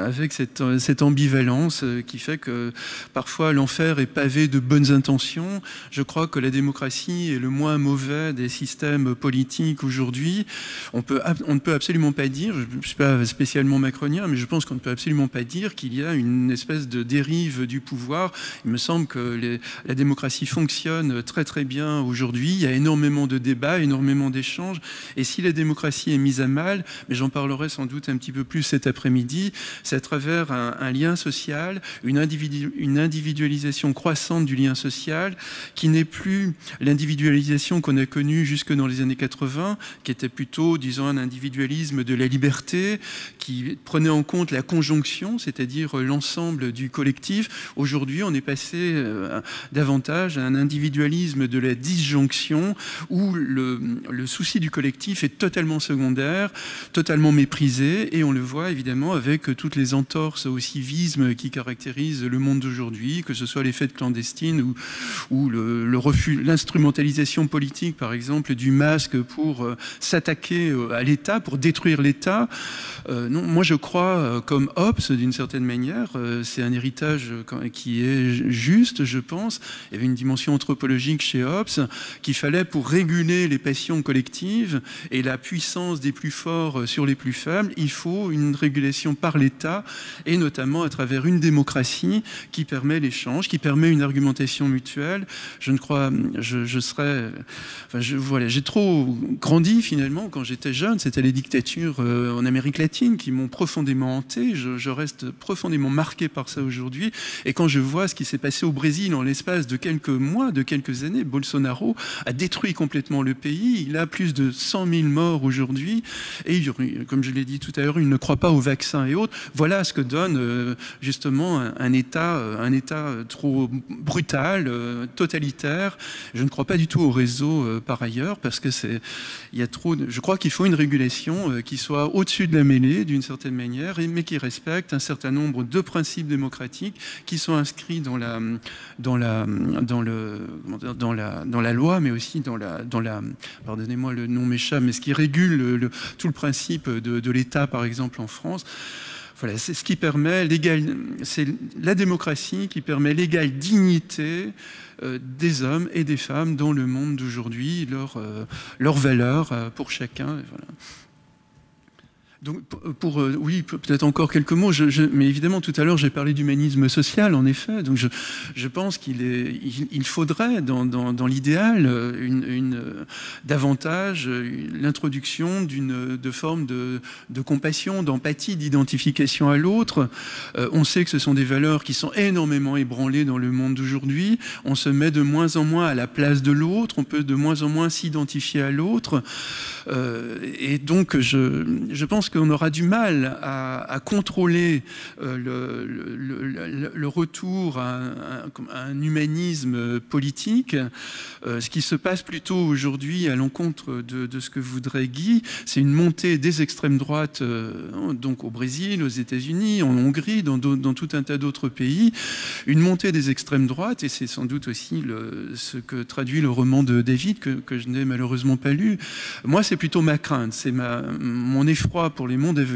cette ambivalence qui fait que parfois l'enfer est pavé de bonnes intentions. Je crois que la démocratie est le moins mauvais des systèmes politiques aujourd'hui. On ne peut absolument pas dire, je ne suis pas spécialement macronien, mais je pense qu'on ne peut absolument pas dire qu'il y a une espèce de dérive du pouvoir. Il me semble que la démocratie fonctionne très très bien aujourd'hui. Il y a énormément de débats, énormément d'échanges. Et si la démocratie est mise à mal, mais j'en parlerai sans doute un petit peu plus cet après-midi, c'est à travers un lien social, une individualisation croissante du lien social, qui n'est plus l'individualisation qu'on a connue jusque dans les années 80, qui était plutôt, disons, un individualisme de la liberté, qui prenait en compte la conjonction, c'est-à-dire l'ensemble du collectif. Aujourd'hui, on est passé davantage à un individualisme de la disjonction, où le souci du collectif est totalement secondaire, totalement méprisé, et on le voit évidemment avec toutes les entorses au civisme qui caractérisent le monde d'aujourd'hui, que ce soit les fêtes clandestines ou le refus, l'instrumentalisation politique par exemple du masque pour s'attaquer à l'État, pour détruire l'État. Non, moi je crois, comme Hobbes d'une certaine manière, c'est un héritage qui est juste, je pense. Il y avait une dimension anthropologique chez Hobbes qu'il fallait pour réguler les passions collectives et la puissance des plus forts sur les plus faibles, il faut une régulation par l'État et notamment notamment à travers une démocratie qui permet l'échange, qui permet une argumentation mutuelle. Je ne crois, voilà, j'ai trop grandi finalement quand j'étais jeune. C'était les dictatures en Amérique latine qui m'ont profondément hanté. Je reste profondément marqué par ça aujourd'hui. Et quand je vois ce qui s'est passé au Brésil en l'espace de quelques mois, de quelques années, Bolsonaro a détruit complètement le pays. Il a plus de 100 000 morts aujourd'hui. Et comme je l'ai dit tout à l'heure, il ne croit pas aux vaccins et autres. Voilà ce que donne justement un État trop brutal, totalitaire. Je ne crois pas du tout au réseau par ailleurs, parce que je crois qu'il faut une régulation qui soit au-dessus de la mêlée d'une certaine manière, mais qui respecte un certain nombre de principes démocratiques qui sont inscrits dans la loi, mais aussi dans la pardonnez-moi le nom m'échappe, mais ce qui régule tout le principe de l'État, par exemple en France. Voilà, c'est ce qui permet c'est la démocratie qui permet l'égale dignité des hommes et des femmes dans le monde d'aujourd'hui, leurs valeurs pour chacun. Voilà. Donc, oui, peut-être encore quelques mots, mais évidemment, tout à l'heure, j'ai parlé d'humanisme social, en effet. Donc, je pense il faudrait, dans l'idéal, davantage l'introduction de formes de compassion, d'empathie, d'identification à l'autre. On sait que ce sont des valeurs qui sont énormément ébranlées dans le monde d'aujourd'hui. On se met de moins en moins à la place de l'autre, on peut de moins en moins s'identifier à l'autre. Et donc, je pense qu'on aura du mal à contrôler le retour à un humanisme politique. Ce qui se passe plutôt aujourd'hui à l'encontre de ce que voudrait Guy, c'est une montée des extrêmes droites, donc au Brésil, aux États-Unis, en Hongrie, dans tout un tas d'autres pays, une montée des extrêmes droites, et c'est sans doute aussi ce que traduit le roman de David, que je n'ai malheureusement pas lu. Moi, c'est plutôt ma crainte, c'est mon effroi pour le monde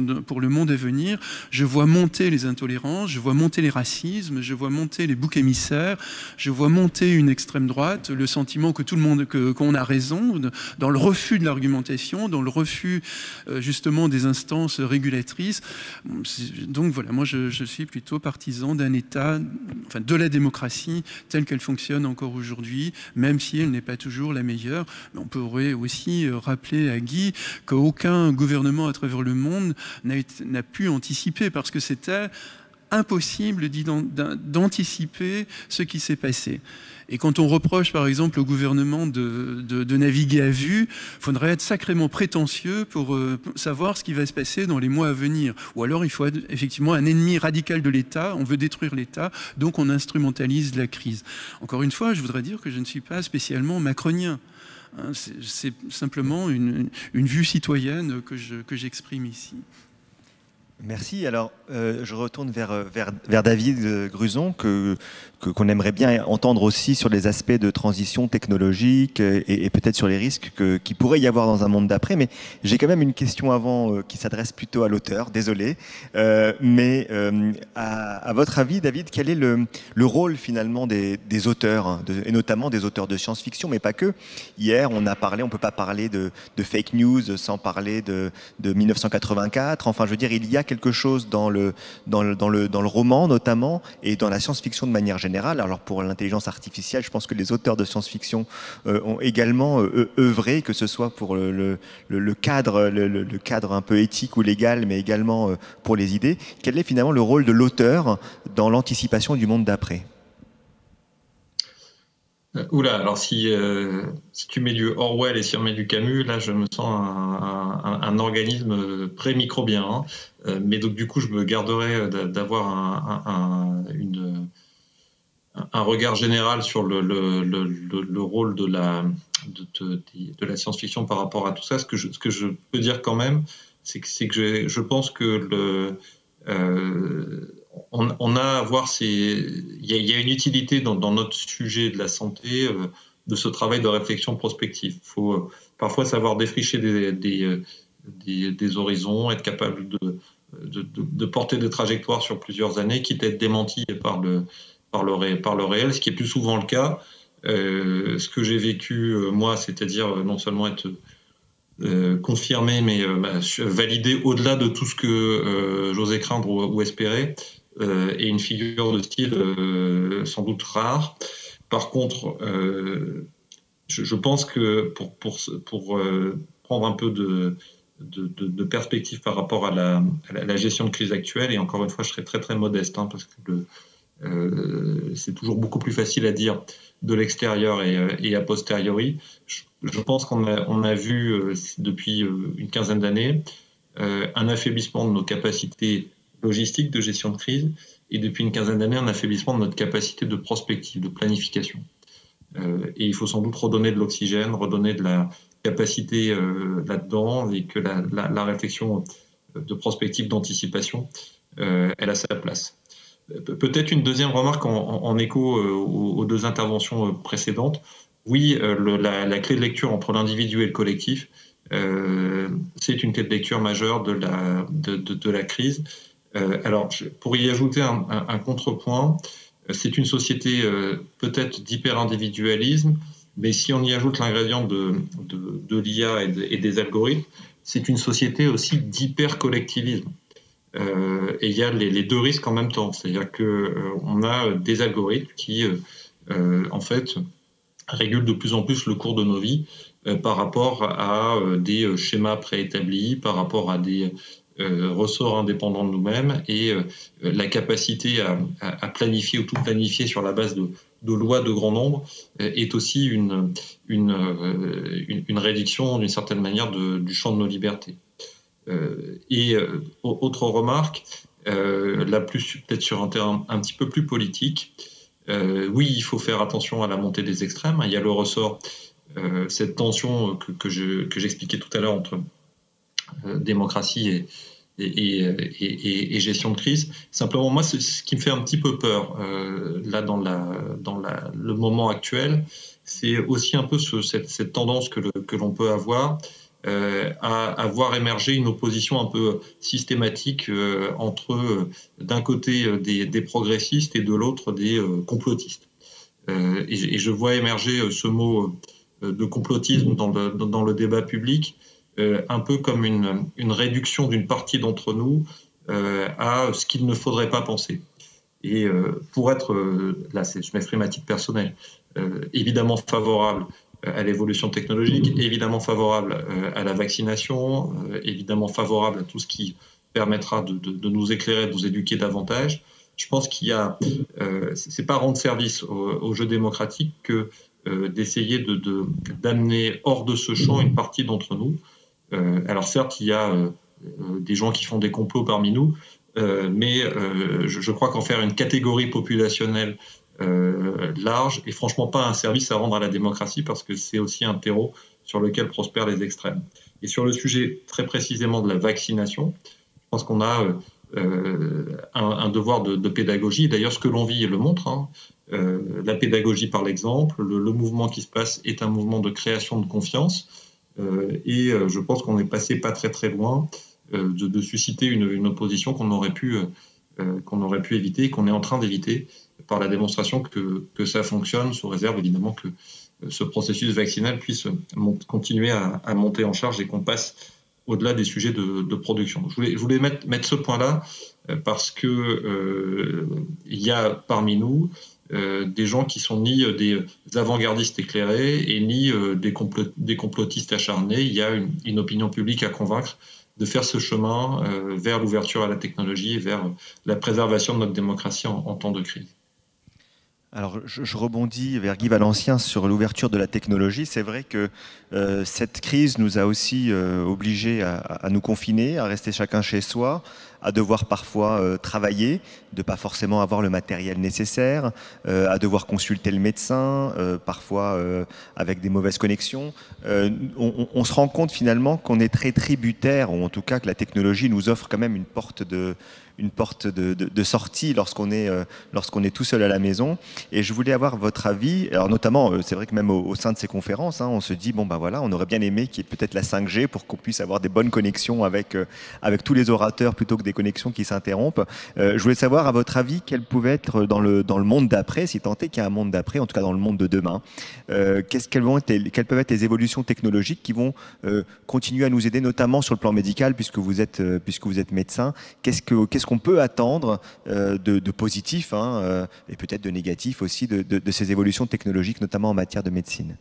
à venir. Je vois monter les intolérances, je vois monter les racismes, je vois monter les boucs émissaires, je vois monter une extrême droite, le sentiment que tout le monde, qu'on a raison, dans le refus de l'argumentation, dans le refus justement des instances régulatrices. Donc voilà, moi je suis plutôt partisan d'un État, enfin de la démocratie telle qu'elle fonctionne encore aujourd'hui, même si elle n'est pas toujours la meilleure. Mais on pourrait aussi rappeler à Guy qu'aucun gouvernement à travers le monde n'a pu anticiper, parce que c'était impossible d'anticiper ce qui s'est passé. Et quand on reproche par exemple au gouvernement de naviguer à vue, il faudrait être sacrément prétentieux pour savoir ce qui va se passer dans les mois à venir. Ou alors il faut être effectivement un ennemi radical de l'État, on veut détruire l'État, donc on instrumentalise la crise. Encore une fois, je voudrais dire que je ne suis pas spécialement macronien. C'est simplement une vue citoyenne que j'exprime ici. Merci. Alors, je retourne vers David Gruson, qu'on aimerait bien entendre aussi sur les aspects de transition technologique et peut-être sur les risques qu'il pourrait y avoir dans un monde d'après. Mais j'ai quand même une question avant qui s'adresse plutôt à l'auteur, désolé. Mais à votre avis, David, quel est le rôle finalement des auteurs, hein, et notamment des auteurs de science-fiction, mais pas que. Hier, on ne peut pas parler de fake news sans parler de 1984. Enfin, je veux dire, il y a quelque chose dans le roman notamment, et dans la science-fiction de manière générale. Alors pour l'intelligence artificielle, je pense que les auteurs de science-fiction ont également œuvré, que ce soit pour le cadre un peu éthique ou légal, mais également pour les idées. Quel est finalement le rôle de l'auteur dans l'anticipation du monde d'après ? Oula, alors si tu mets du Orwell et si on met du Camus, là je me sens un organisme pré-microbien. Hein. Mais donc du coup je me garderai d'avoir un regard général sur le rôle de la science-fiction par rapport à tout ça. Ce que je peux dire quand même, c'est que je pense que on a à voir il y a une utilité dans notre sujet de la santé, de ce travail de réflexion prospective. Il faut parfois savoir défricher des horizons, être capable de porter des trajectoires sur plusieurs années, quitte à être démenti par le réel, ce qui est plus souvent le cas. Ce que j'ai vécu moi, c'est-à-dire non seulement être confirmer, mais valider au-delà de tout ce que j'osais craindre ou espérer, et une figure de style sans doute rare. Par contre, je pense que pour prendre un peu de perspective par rapport à la gestion de crise actuelle, et encore une fois, je serai très très modeste, hein, parce que c'est toujours beaucoup plus facile à dire de l'extérieur et a posteriori. Je pense qu'on a vu depuis une quinzaine d'années un affaiblissement de nos capacités logistiques de gestion de crise, et depuis une quinzaine d'années un affaiblissement de notre capacité de prospective, de planification. Et il faut sans doute redonner de l'oxygène, redonner de la capacité là-dedans, et que la réflexion de prospective, d'anticipation, elle a sa place. Peut-être une deuxième remarque en écho aux deux interventions précédentes. Oui, la clé de lecture entre l'individu et le collectif, c'est une clé de lecture majeure de la crise. Alors, pour y ajouter un contrepoint, c'est une société peut-être d'hyper-individualisme, mais si on y ajoute l'ingrédient de l'IA et des algorithmes, c'est une société aussi d'hyper-collectivisme. Et il y a les deux risques en même temps. C'est-à-dire qu'on a des algorithmes qui, en fait, régulent de plus en plus le cours de nos vies par rapport à des schémas préétablis, par rapport à des ressorts indépendants de nous-mêmes, et la capacité à planifier ou tout planifier sur la base de lois de grand nombre est aussi une réduction d'une certaine manière du champ de nos libertés. Autre remarque, peut-être sur un terrain un petit peu plus politique, oui, il faut faire attention à la montée des extrêmes. Il y a le ressort, cette tension que j'expliquais tout à l'heure entre démocratie et gestion de crise. Simplement, moi, ce qui me fait un petit peu peur là dans le moment actuel, c'est aussi un peu cette tendance que l'on peut avoir à voir émerger une opposition un peu systématique entre d'un côté des progressistes et de l'autre des complotistes. Et je vois émerger ce mot de complotisme dans le débat public, un peu comme une réduction d'une partie d'entre nous à ce qu'il ne faudrait pas penser. Et pour être, là je m'exprime à titre personnel, évidemment favorable à l'évolution technologique, évidemment favorable à la vaccination, évidemment favorable à tout ce qui permettra de nous éclairer, de nous éduquer davantage. Je pense qu'il y a, c'est pas rendre service au jeu démocratique que d'essayer d'amener hors de ce champ une partie d'entre nous. Alors certes, il y a des gens qui font des complots parmi nous, mais je crois qu'en faire une catégorie populationnelle large est franchement pas un service à rendre à la démocratie, parce que c'est aussi un terreau sur lequel prospèrent les extrêmes. Et sur le sujet très précisément de la vaccination, je pense qu'on a un devoir de pédagogie. D'ailleurs, ce que l'on vit le montre, hein. La pédagogie par l'exemple, le mouvement qui se passe est un mouvement de création de confiance, et je pense qu'on est passé pas très très loin de susciter une opposition qu'on aurait pu éviter, qu'on est en train d'éviter par la démonstration que ça fonctionne, sous réserve évidemment que ce processus vaccinal puisse continuer à monter en charge et qu'on passe au-delà des sujets de production. Je voulais mettre ce point-là parce que il y a parmi nous des gens qui sont ni des avant-gardistes éclairés et ni des complotistes acharnés. Il y a une opinion publique à convaincre de faire ce chemin vers l'ouverture à la technologie et vers la préservation de notre démocratie en temps de crise. Alors, je rebondis vers Guy Valencien sur l'ouverture de la technologie. C'est vrai que cette crise nous a aussi obligés à nous confiner, à rester chacun chez soi, à devoir parfois travailler, de pas forcément avoir le matériel nécessaire, à devoir consulter le médecin, parfois avec des mauvaises connexions. On se rend compte finalement qu'on est très tributaire, ou en tout cas que la technologie nous offre quand même une porte une porte de sortie lorsqu'on est tout seul à la maison. Et je voulais avoir votre avis. Alors notamment, c'est vrai que même au sein de ces conférences, on se dit, bon ben voilà, on aurait bien aimé qu'il y ait peut-être la 5G pour qu'on puisse avoir des bonnes connexions avec tous les orateurs plutôt que des connexions qui s'interrompent. Je voulais savoir, à votre avis, quel pouvait être dans le monde d'après, si tant est qu'il y a un monde d'après, en tout cas dans le monde de demain, quelles peuvent être les évolutions technologiques qui vont continuer à nous aider, notamment sur le plan médical, puisque vous êtes médecin. Qu'est-ce qu'on peut attendre de positif et peut-être de négatif aussi de ces évolutions technologiques, notamment en matière de médecine?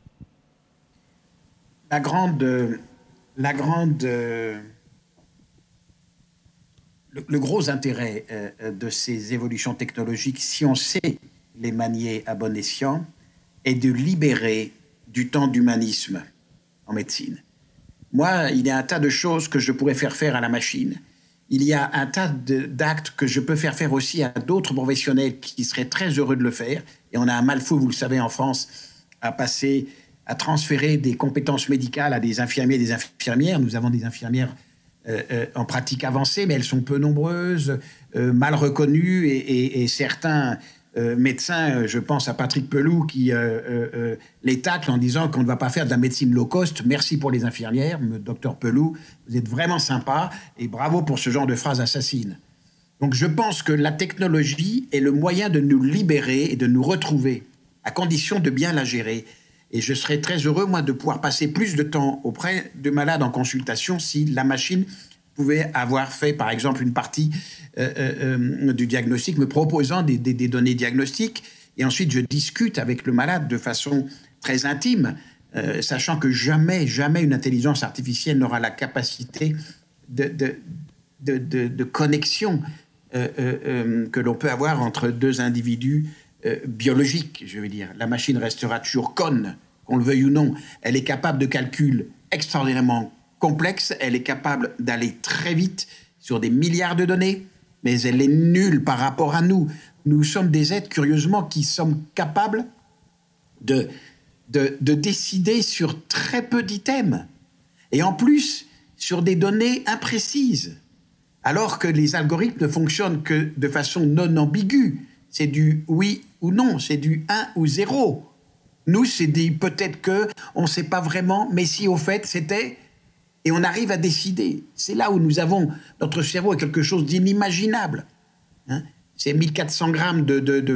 Le gros intérêt de ces évolutions technologiques, si on sait les manier à bon escient, est de libérer du temps d'humanisme en médecine. Moi, il y a un tas de choses que je pourrais faire à la machine. Il y a un tas d'actes que je peux faire aussi à d'autres professionnels qui seraient très heureux de le faire. Et on a un mal fou, vous le savez, en France, à transférer des compétences médicales à des infirmiers et des infirmières. Nous avons des infirmières en pratique avancée, mais elles sont peu nombreuses, mal reconnues, et certains médecins, je pense à Patrick Pelloux, qui les tacle en disant qu'on ne va pas faire de la médecine low cost. Merci pour les infirmières, docteur Pelloux, vous êtes vraiment sympa, et bravo pour ce genre de phrases assassines. Donc je pense que la technologie est le moyen de nous libérer et de nous retrouver, à condition de bien la gérer. Et je serais très heureux, moi, de pouvoir passer plus de temps auprès de malades en consultation si la machine pouvait avoir fait, par exemple, une partie du diagnostic, me proposant des données diagnostiques. Et ensuite, je discute avec le malade de façon très intime, sachant que jamais une intelligence artificielle n'aura la capacité de connexion que l'on peut avoir entre deux individus biologique, je veux dire. La machine restera toujours conne, qu'on le veuille ou non. Elle est capable de calculs extraordinairement complexes, elle est capable d'aller très vite sur des milliards de données, mais elle est nulle par rapport à nous. Nous sommes des êtres, curieusement, qui sommes capables de décider sur très peu d'items, et en plus, sur des données imprécises, alors que les algorithmes ne fonctionnent que de façon non ambiguë. C'est du oui ou non, c'est du 1 ou 0. Nous, c'est des peut-être que, on ne sait pas vraiment, mais si au fait c'était, et on arrive à décider. C'est là où nous avons, notre cerveau est quelque chose d'inimaginable. C'est 1400 grammes de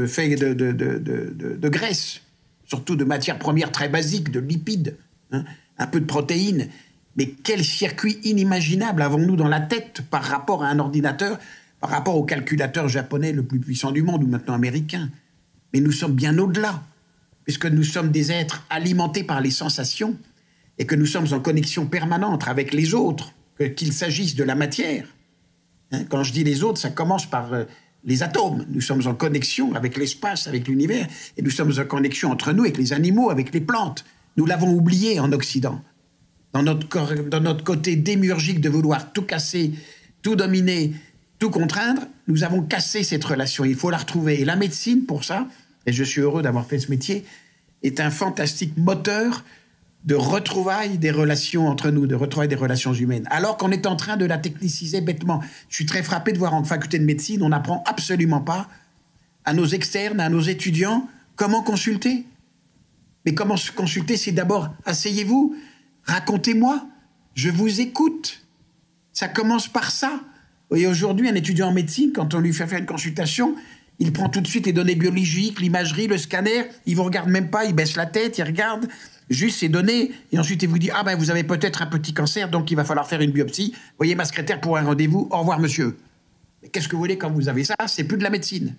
graisse, surtout de matières premières très basiques, de lipides, un peu de protéines. Mais quel circuit inimaginable avons-nous dans la tête par rapport à un ordinateur, par rapport au calculateur japonais le plus puissant du monde, ou maintenant américain. Mais nous sommes bien au-delà, puisque nous sommes des êtres alimentés par les sensations et que nous sommes en connexion permanente avec les autres, qu'il s'agisse de la matière. Quand je dis les autres, ça commence par les atomes. Nous sommes en connexion avec l'espace, avec l'univers, et nous sommes en connexion entre nous, avec les animaux, avec les plantes. Nous l'avons oublié en Occident. Dans notre côté démiurgique de vouloir tout casser, tout dominer, tout contraindre, nous avons cassé cette relation. Il faut la retrouver. Et la médecine, pour ça, et je suis heureux d'avoir fait ce métier, est un fantastique moteur de retrouvailles des relations entre nous, de retrouvailles des relations humaines. Alors qu'on est en train de la techniciser bêtement. Je suis très frappé de voir en faculté de médecine, on n'apprend absolument pas à nos externes, à nos étudiants, comment consulter. Mais comment consulter, c'est d'abord, asseyez-vous, racontez-moi, je vous écoute. Ça commence par ça. Et aujourd'hui, un étudiant en médecine, quand on lui fait faire une consultation, il prend tout de suite les données biologiques, l'imagerie, le scanner, il ne vous regarde même pas, il baisse la tête, il regarde juste ces données, et ensuite il vous dit « Ah ben vous avez peut-être un petit cancer, donc il va falloir faire une biopsie. Voyez ma secrétaire pour un rendez-vous, au revoir monsieur. » Mais qu'est-ce que vous voulez quand vous avez ça? C'est plus de la médecine.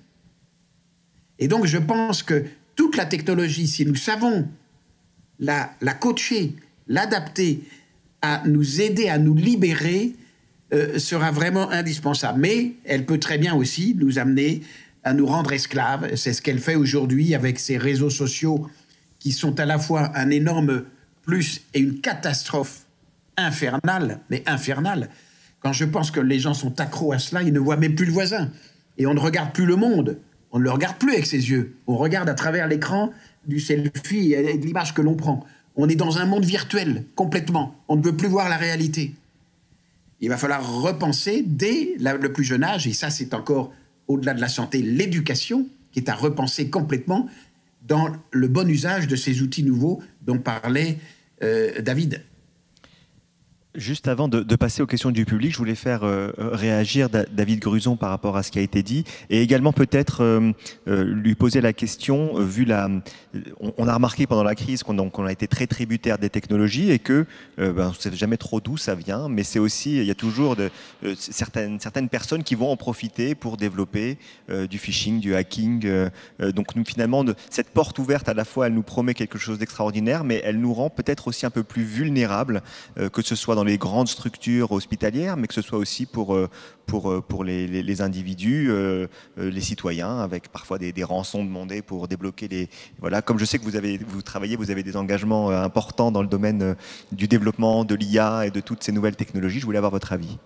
Et donc je pense que toute la technologie, si nous savons la coacher, l'adapter, à nous aider, à nous libérer, sera vraiment indispensable. Mais elle peut très bien aussi nous amener à nous rendre esclaves. C'est ce qu'elle fait aujourd'hui avec ces réseaux sociaux qui sont à la fois un énorme plus et une catastrophe infernale, mais infernale. Quand je pense que les gens sont accros à cela, ils ne voient même plus le voisin. Et on ne regarde plus le monde. On ne le regarde plus avec ses yeux. On regarde à travers l'écran du selfie et de l'image que l'on prend. On est dans un monde virtuel, complètement. On ne veut plus voir la réalité. Il va falloir repenser dès le plus jeune âge, et ça c'est encore au-delà de la santé, l'éducation, qui est à repenser complètement dans le bon usage de ces outils nouveaux dont parlait David. Juste avant de passer aux questions du public, je voulais faire réagir David Gruson par rapport à ce qui a été dit, et également peut-être lui poser la question, on a remarqué pendant la crise qu'on a été très tributaire des technologies et que on ne sait jamais trop d'où ça vient, mais c'est aussi, il y a toujours certaines personnes qui vont en profiter pour développer du phishing, du hacking. Donc nous, finalement, cette porte ouverte, à la fois, elle nous promet quelque chose d'extraordinaire, mais elle nous rend peut-être aussi un peu plus vulnérables, que ce soit dans les grandes structures hospitalières, mais que ce soit aussi pour les individus, les citoyens, avec parfois des rançons demandées pour débloquer les... Voilà, comme je sais que vous travaillez, vous avez des engagements importants dans le domaine du développement, de l'IA et de toutes ces nouvelles technologies, je voulais avoir votre avis.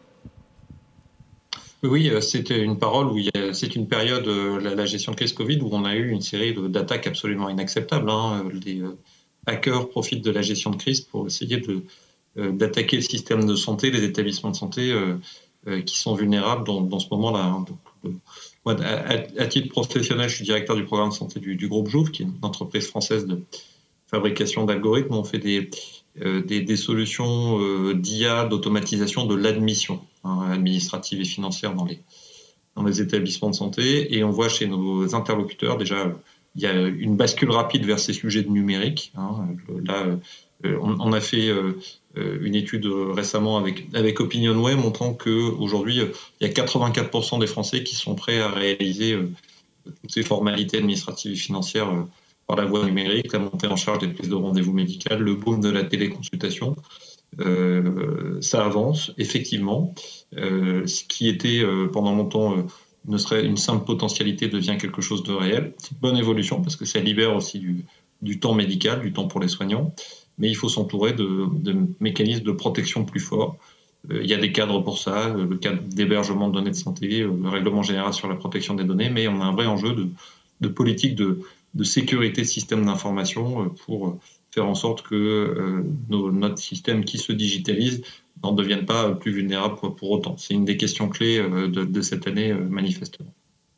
Oui, c'était une parole où c'est une période, la gestion de crise Covid, où on a eu une série d'attaques absolument inacceptables. Les hackers profitent de la gestion de crise pour essayer d'attaquer le système de santé, les établissements de santé qui sont vulnérables dans ce moment-là. Moi, à titre professionnel, je suis directeur du programme de santé du groupe Jouve, qui est une entreprise française de fabrication d'algorithmes. On fait des solutions d'IA, d'automatisation de l'admission administrative et financière dans les établissements de santé. Et on voit chez nos interlocuteurs, déjà, il y a une bascule rapide vers ces sujets de numérique. Là, on a fait une étude récemment avec OpinionWay montrant qu'aujourd'hui, il y a 84% des Français qui sont prêts à réaliser toutes ces formalités administratives et financières par la voie numérique, la montée en charge des prises de rendez-vous médicales, le boom de la téléconsultation. Ça avance, effectivement. Ce qui était pendant longtemps ne serait une simple potentialité devient quelque chose de réel. C'est une bonne évolution parce que ça libère aussi du temps médical, du temps pour les soignants. Mais il faut s'entourer de mécanismes de protection plus forts. Il y a des cadres pour ça, le cadre d'hébergement de données de santé, le règlement général sur la protection des données, mais on a un vrai enjeu de politique de sécurité de système d'information pour faire en sorte que notre système qui se digitalise n'en devienne pas plus vulnérable pour autant. C'est une des questions clés de cette année, manifestement.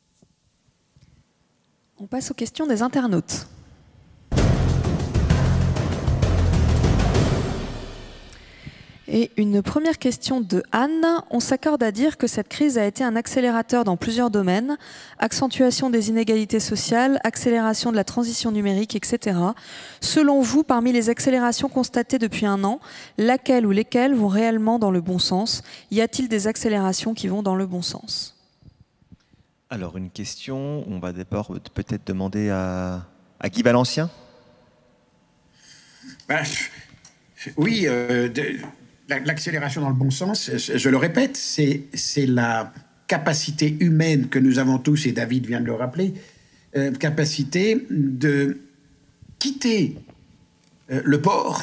On passe aux questions des internautes. Et une première question de Anne. On s'accorde à dire que cette crise a été un accélérateur dans plusieurs domaines. Accentuation des inégalités sociales, accélération de la transition numérique, etc. Selon vous, parmi les accélérations constatées depuis un an, laquelle ou lesquelles vont réellement dans le bon sens? Y a-t-il des accélérations qui vont dans le bon sens? Alors, une question, on va d'abord peut-être demander à Guy Valencien. Oui, l'accélération dans le bon sens, je le répète, c'est la capacité humaine que nous avons tous, et David vient de le rappeler, capacité de quitter le port,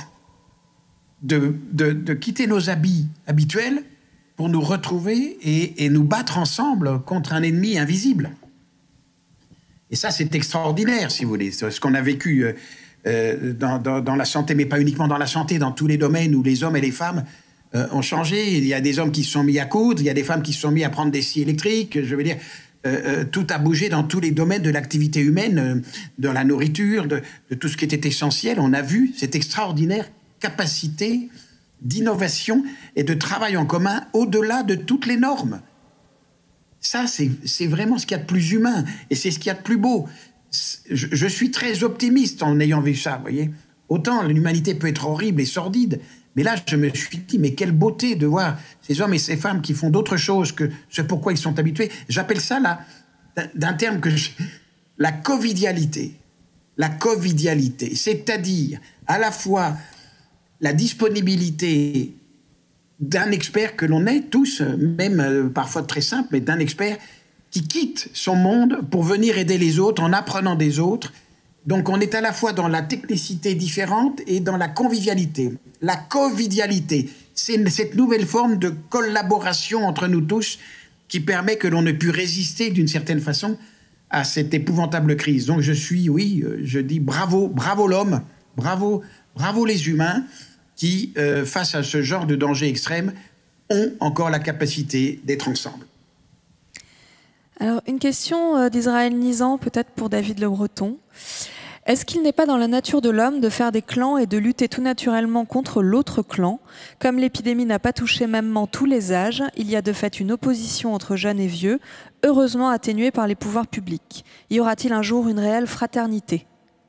de quitter nos habits habituels pour nous retrouver et nous battre ensemble contre un ennemi invisible. Et ça, c'est extraordinaire, si vous voulez. C'est ce qu'on a vécu dans la santé, mais pas uniquement dans la santé, dans tous les domaines où les hommes et les femmes ont changé. Il y a des hommes qui se sont mis à coudre, il y a des femmes qui se sont mis à prendre des scies électriques. Je veux dire, tout a bougé dans tous les domaines de l'activité humaine, de la nourriture, de tout ce qui était essentiel. On a vu cette extraordinaire capacité d'innovation et de travail en commun au-delà de toutes les normes. Ça, c'est vraiment ce qu'il y a de plus humain et c'est ce qu'il y a de plus beau. Je suis très optimiste en ayant vu ça, vous voyez. Autant l'humanité peut être horrible et sordide, mais là, je me suis dit, mais quelle beauté de voir ces hommes et ces femmes qui font d'autres choses que ce pourquoi ils sont habitués. J'appelle ça, d'un terme la covidialité. La covidialité, c'est-à-dire à la fois la disponibilité d'un expert que l'on est tous, même parfois très simple, mais d'un expert qui quitte son monde pour venir aider les autres en apprenant des autres. Donc on est à la fois dans la technicité différente et dans la convivialité. La covidialité, c'est cette nouvelle forme de collaboration entre nous tous qui permet que l'on ne puisse résister d'une certaine façon à cette épouvantable crise. Donc je dis bravo, bravo l'homme, bravo les humains qui, face à ce genre de danger extrême, ont encore la capacité d'être ensemble. Alors, une question d'Israël Nizan, peut-être pour David Le Breton. Est-ce qu'il n'est pas dans la nature de l'homme de faire des clans et de lutter tout naturellement contre l'autre clan? Comme l'épidémie n'a pas touché mêmement tous les âges, il y a de fait une opposition entre jeunes et vieux, heureusement atténuée par les pouvoirs publics. Y aura-t-il un jour une réelle fraternité?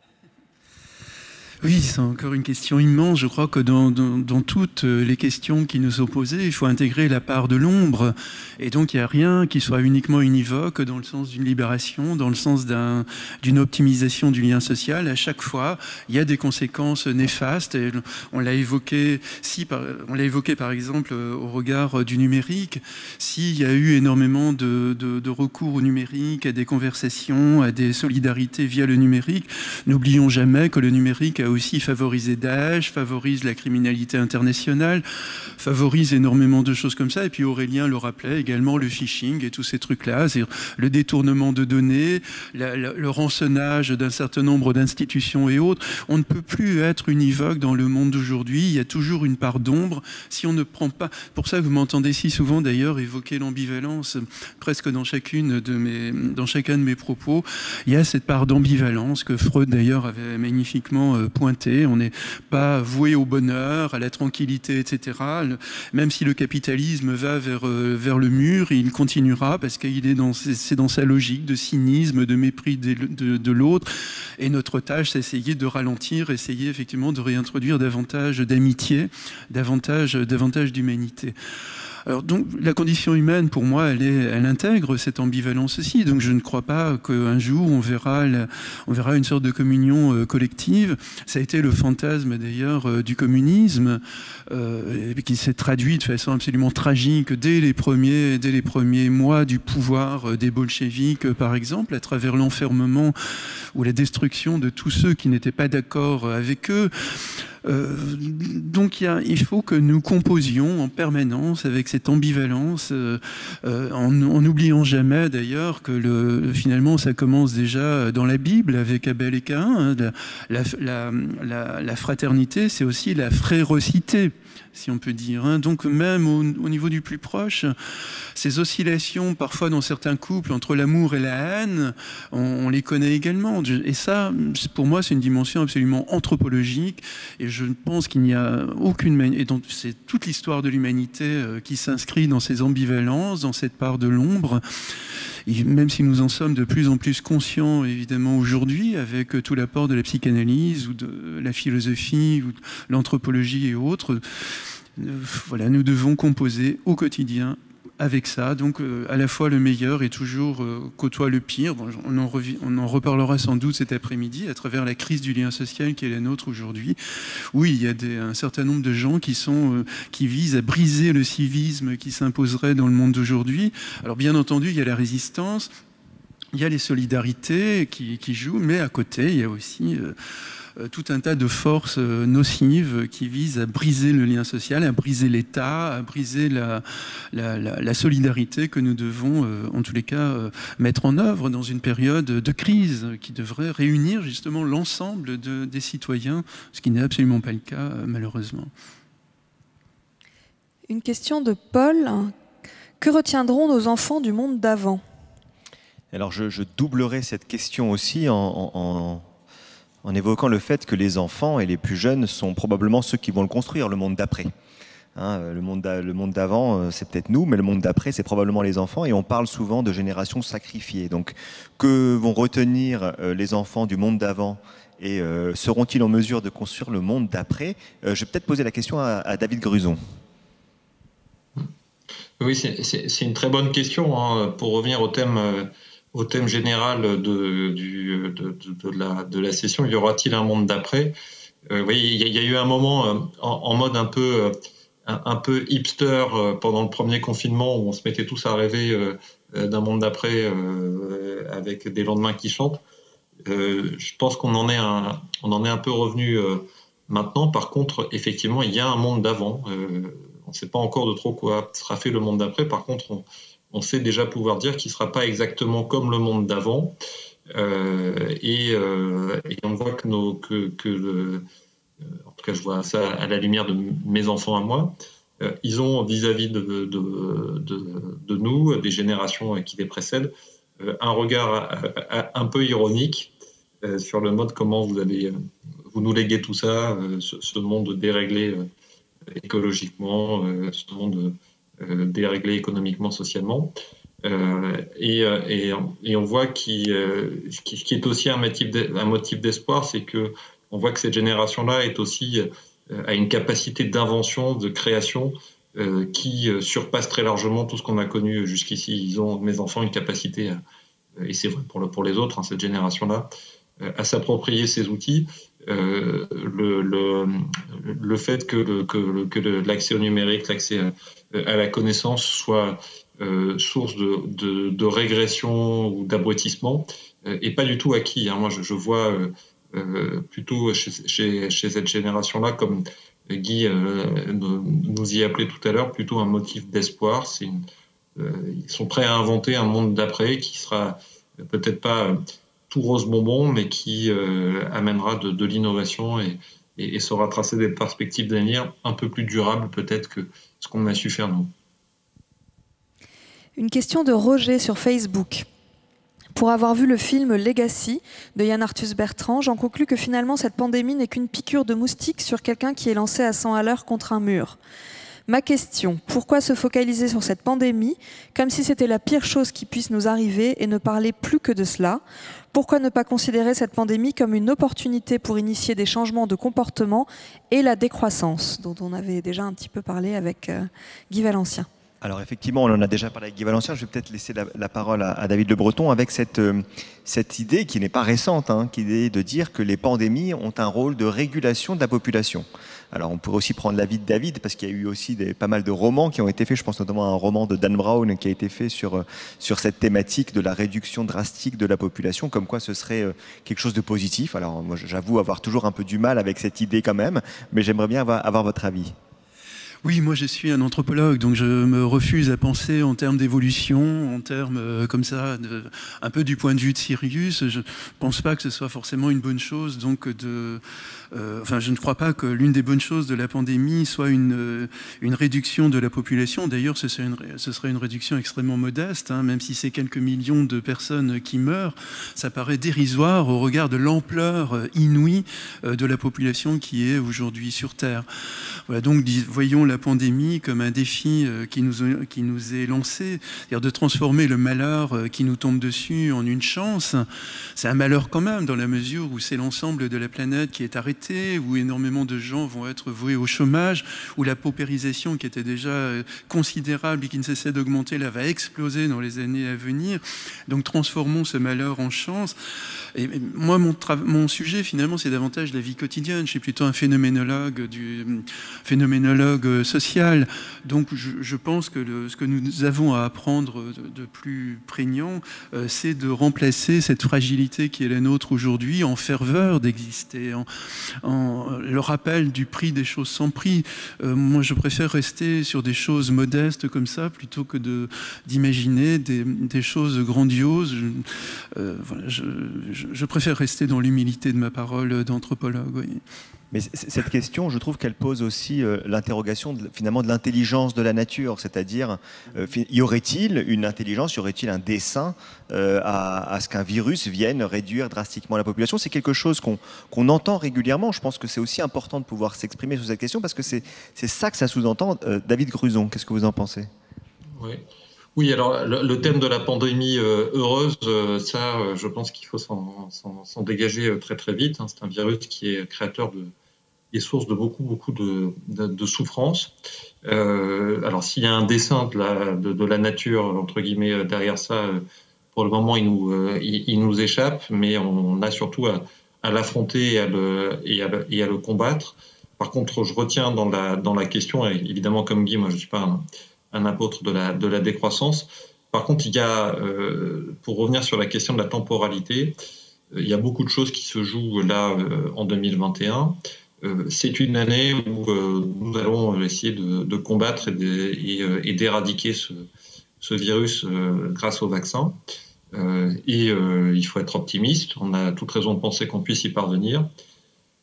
Oui, c'est encore une question immense. Je crois que dans toutes les questions qui nous sont posées, il faut intégrer la part de l'ombre. Et donc, il n'y a rien qui soit uniquement univoque dans le sens d'une libération, dans le sens d'une optimisation du lien social. À chaque fois, il y a des conséquences néfastes. Et on l'a évoqué, par exemple au regard du numérique. S'il y a eu énormément de recours au numérique, à des conversations, à des solidarités via le numérique, n'oublions jamais que le numérique a aussi favorisé Daesh, favorise la criminalité internationale, favorise énormément de choses comme ça. Et puis Aurélien le rappelait également, le phishing et tous ces trucs-là, c'est-à-dire le détournement de données, le rançonnage d'un certain nombre d'institutions et autres. On ne peut plus être univoque dans le monde d'aujourd'hui. Il y a toujours une part d'ombre. Si on ne prend pas... Pour ça, vous m'entendez si souvent d'ailleurs évoquer l'ambivalence, presque dans chacun de mes propos. Il y a cette part d'ambivalence que Freud d'ailleurs avait magnifiquement pointé. On n'est pas voué au bonheur, à la tranquillité, etc. Même si le capitalisme va vers le mur, il continuera parce qu'il est c'est dans sa logique de cynisme, de mépris de l'autre. Et notre tâche, c'est essayer de ralentir, essayer effectivement de réintroduire davantage d'amitié, davantage d'humanité. Alors donc la condition humaine, pour moi, elle intègre cette ambivalence aussi. Donc je ne crois pas qu'un jour on verra une sorte de communion collective. Ça a été le fantasme d'ailleurs du communisme, qui s'est traduit de façon absolument tragique dès les premiers mois du pouvoir des bolcheviks, par exemple, à travers l'enfermement ou la destruction de tous ceux qui n'étaient pas d'accord avec eux. Donc il faut que nous composions en permanence avec cette ambivalence, en n'oubliant jamais d'ailleurs que finalement ça commence déjà dans la Bible avec Abel et Caïn. La fraternité, c'est aussi la frérocité, si on peut dire. Donc même au niveau du plus proche, ces oscillations parfois dans certains couples entre l'amour et la haine, on les connaît également. Et ça, pour moi, c'est une dimension absolument anthropologique. Et je pense qu'il n'y a aucune... Et donc c'est toute l'histoire de l'humanité qui s'inscrit dans ces ambivalences, dans cette part de l'ombre. Et même si nous en sommes de plus en plus conscients, évidemment, aujourd'hui, avec tout l'apport de la psychanalyse ou de la philosophie ou de l'anthropologie et autres, voilà, nous devons composer au quotidien avec ça. Donc à la fois le meilleur et toujours côtoie le pire. Bon, on en reparlera sans doute cet après-midi à travers la crise du lien social qui est la nôtre aujourd'hui. Oui, il y a un certain nombre de gens qui visent à briser le civisme qui s'imposerait dans le monde d'aujourd'hui. Alors bien entendu, il y a la résistance, il y a les solidarités qui jouent, mais à côté, il y a aussi... tout un tas de forces nocives qui visent à briser le lien social, à briser l'État, à briser la solidarité que nous devons, en tous les cas, mettre en œuvre dans une période de crise qui devrait réunir justement l'ensemble des citoyens, ce qui n'est absolument pas le cas, malheureusement. Une question de Paul. Que retiendront nos enfants du monde d'avant? Alors je doublerai cette question aussi en évoquant le fait que les enfants et les plus jeunes sont probablement ceux qui vont le construire, le monde d'après. Le monde d'avant, c'est peut-être nous, mais le monde d'après, c'est probablement les enfants. Et on parle souvent de générations sacrifiées. Donc, que vont retenir les enfants du monde d'avant et seront-ils en mesure de construire le monde d'après? Je vais peut-être poser la question à David Gruson. Oui, c'est une très bonne question. Pour revenir au thème général de la session, y aura-t-il un monde d'après? Oui, il y a eu un moment en mode un peu hipster pendant le premier confinement où on se mettait tous à rêver d'un monde d'après avec des lendemains qui chantent. Je pense qu'on en est un peu revenu maintenant. Par contre, effectivement, il y a un monde d'avant. On ne sait pas encore de trop quoi sera fait le monde d'après. Par contre, on sait déjà pouvoir dire qu'il ne sera pas exactement comme le monde d'avant. Et on voit en tout cas, je vois ça à la lumière de mes enfants à moi, ils ont vis-à-vis de nous, des générations qui les précèdent, un regard un peu ironique sur le mode comment vous nous léguez tout ça, ce monde déréglé écologiquement, ce monde déréglé économiquement, socialement. Et on voit qui est aussi un motif d'espoir, c'est que on voit que cette génération-là est aussi a une capacité d'invention, de création qui surpasse très largement tout ce qu'on a connu jusqu'ici. Mes enfants, une capacité, et c'est vrai pour les autres, cette génération-là, à s'approprier ces outils. Le fait que l'accès au numérique, l'accès à la connaissance soit source de régression ou d'abrutissement et pas du tout acquis. Moi, je vois plutôt chez cette génération-là, comme Guy nous y appelait tout à l'heure, plutôt un motif d'espoir. Ils sont prêts à inventer un monde d'après qui sera peut-être pas tout rose bonbon, mais qui amènera de l'innovation et saura tracer des perspectives d'avenir un peu plus durables peut-être que ce qu'on a su faire nous. Une question de Roger sur Facebook. Pour avoir vu le film Legacy de Yann Arthus Bertrand, j'en conclus que finalement cette pandémie n'est qu'une piqûre de moustique sur quelqu'un qui est lancé à 100 à l'heure contre un mur. Ma question, pourquoi se focaliser sur cette pandémie comme si c'était la pire chose qui puisse nous arriver et ne parler plus que de cela? Pourquoi ne pas considérer cette pandémie comme une opportunité pour initier des changements de comportement et la décroissance, dont on avait déjà un petit peu parlé avec Guy Valencien? Alors effectivement, on en a déjà parlé avec Guy Valencien. Je vais peut-être laisser la parole à David Le Breton avec cette idée qui n'est pas récente, qui est de dire que les pandémies ont un rôle de régulation de la population. Alors on pourrait aussi prendre l'avis de David, parce qu'il y a eu aussi pas mal de romans qui ont été faits. Je pense notamment à un roman de Dan Brown qui a été fait sur cette thématique de la réduction drastique de la population, comme quoi ce serait quelque chose de positif. Alors moi j'avoue avoir toujours un peu du mal avec cette idée quand même, mais j'aimerais bien avoir votre avis. Oui, moi je suis un anthropologue, donc je me refuse à penser en termes d'évolution, en termes comme ça, un peu du point de vue de Sirius. Je ne pense pas que ce soit forcément une bonne chose, donc je ne crois pas que l'une des bonnes choses de la pandémie soit une réduction de la population. D'ailleurs, ce serait une réduction extrêmement modeste, même si c'est quelques millions de personnes qui meurent, ça paraît dérisoire au regard de l'ampleur inouïe de la population qui est aujourd'hui sur Terre. Voilà, donc voyons la pandémie comme un défi qui nous est lancé, c'est-à-dire de transformer le malheur qui nous tombe dessus en une chance. C'est un malheur quand même, dans la mesure où c'est l'ensemble de la planète qui est arrêtée, où énormément de gens vont être voués au chômage, où la paupérisation qui était déjà considérable et qui ne cessait d'augmenter, là, va exploser dans les années à venir. Donc transformons ce malheur en chance. Et moi, mon sujet, finalement, c'est davantage la vie quotidienne. Je suis plutôt un phénoménologue social. Donc je pense que ce que nous avons à apprendre de plus prégnant, c'est de remplacer cette fragilité qui est la nôtre aujourd'hui en ferveur d'exister, en le rappel du prix des choses sans prix. Moi, je préfère rester sur des choses modestes comme ça, plutôt que d'imaginer des choses grandioses. Voilà, je préfère rester dans l'humilité de ma parole d'anthropologue. Oui. Mais cette question, je trouve qu'elle pose aussi l'interrogation finalement de l'intelligence de la nature, c'est-à-dire y aurait-il une intelligence, y aurait-il un dessein à ce qu'un virus vienne réduire drastiquement la population? C'est quelque chose qu'on entend régulièrement. Je pense que c'est aussi important de pouvoir s'exprimer sur cette question parce que c'est ça que ça sous-entend. David Gruson, qu'est-ce que vous en pensez? Oui, alors le thème de la pandémie heureuse, ça, je pense qu'il faut s'en dégager très très vite. C'est un virus qui est créateur et source de beaucoup de souffrance. Alors s'il y a un dessein de la nature, entre guillemets, derrière ça, pour le moment il nous échappe, mais on a surtout à l'affronter et à le combattre. Par contre, je retiens dans la question, et évidemment comme Guy, moi je ne suis pas un apôtre de la décroissance. Par contre, il y a, pour revenir sur la question de la temporalité, il y a beaucoup de choses qui se jouent là en 2021. C'est une année où nous allons essayer de combattre et d'éradiquer ce virus grâce au vaccin. Il faut être optimiste. On a toute raison de penser qu'on puisse y parvenir.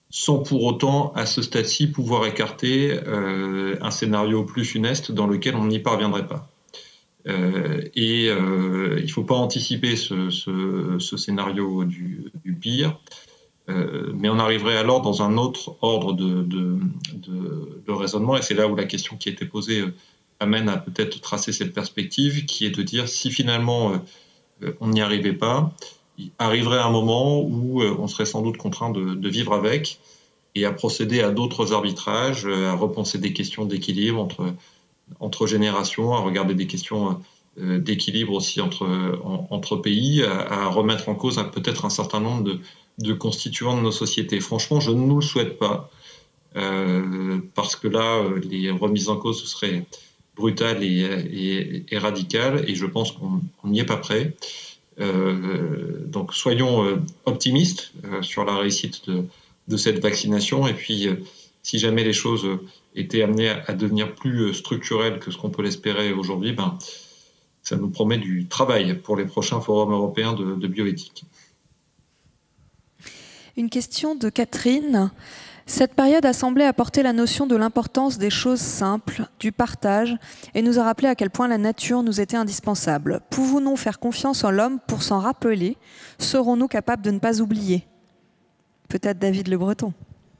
sans pour autant, à ce stade-ci, pouvoir écarter un scénario plus funeste dans lequel on n'y parviendrait pas. Il ne faut pas anticiper ce scénario du pire, mais on arriverait alors dans un autre ordre de raisonnement, et c'est là où la question qui a été posée amène à peut-être tracer cette perspective, qui est de dire si finalement on n'y arrivait pas, il arriverait un moment où on serait sans doute contraint de vivre avec et à procéder à d'autres arbitrages, à repenser des questions d'équilibre entre générations, à regarder des questions d'équilibre aussi entre pays, à remettre en cause peut-être un certain nombre de constituants de nos sociétés. Franchement, je ne nous le souhaite pas, parce que là, les remises en cause seraient brutales et radicales, et je pense qu'on n'y est pas prêt. Donc soyons optimistes sur la réussite de cette vaccination, et puis si jamais les choses étaient amenées à devenir plus structurelles que ce qu'on peut l'espérer aujourd'hui, ça nous promet du travail pour les prochains forums européens de bioéthique. Une question de Catherine. Cette période a semblé apporter la notion de l'importance des choses simples, du partage, et nous a rappelé à quel point la nature nous était indispensable. Pouvons-nous faire confiance en l'homme pour s'en rappeler? Serons-nous capables de ne pas oublier? Peut-être David Le Breton.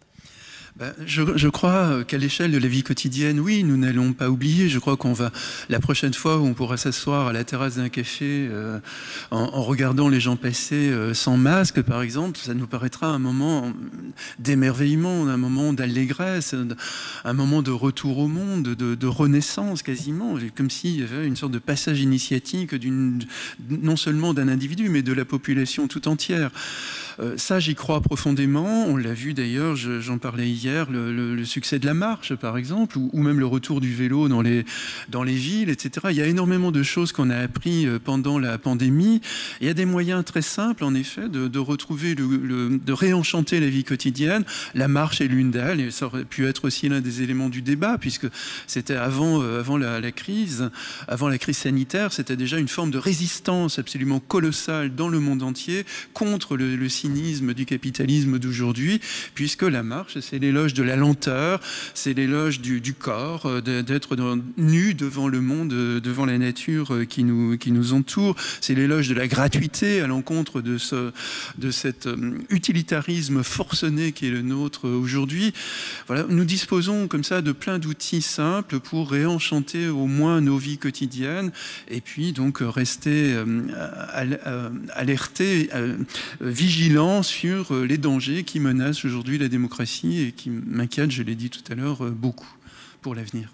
Je crois qu'à l'échelle de la vie quotidienne, oui, nous n'allons pas oublier. Je crois qu'on va, la prochaine fois où on pourra s'asseoir à la terrasse d'un café en regardant les gens passer sans masque, par exemple, ça nous paraîtra un moment d'émerveillement, un moment d'allégresse, un moment de retour au monde, de renaissance quasiment, comme s'il y avait une sorte de passage initiatique non seulement d'un individu, mais de la population tout entière. Ça, j'y crois profondément. On l'a vu d'ailleurs, j'en parlais hier, le succès de la marche, par exemple, ou même le retour du vélo dans les villes, etc. Il y a énormément de choses qu'on a appris pendant la pandémie. Il y a des moyens très simples, en effet, de retrouver, de réenchanter la vie quotidienne. La marche est l'une d'elles, et ça aurait pu être aussi l'un des éléments du débat, puisque c'était avant la crise sanitaire, c'était déjà une forme de résistance absolument colossale dans le monde entier contre le cynisme du capitalisme d'aujourd'hui, puisque la marche, c'est l'éloge de la lenteur, c'est l'éloge du corps, d'être nu devant le monde, devant la nature qui nous entoure, c'est l'éloge de la gratuité à l'encontre de cet utilitarisme forcené qui est le nôtre aujourd'hui. Voilà, nous disposons comme ça de plein d'outils simples pour réenchanter au moins nos vies quotidiennes, et puis donc rester alertés, vigilants sur les dangers qui menacent aujourd'hui la démocratie et qui m'inquiètent, je l'ai dit tout à l'heure, beaucoup pour l'avenir.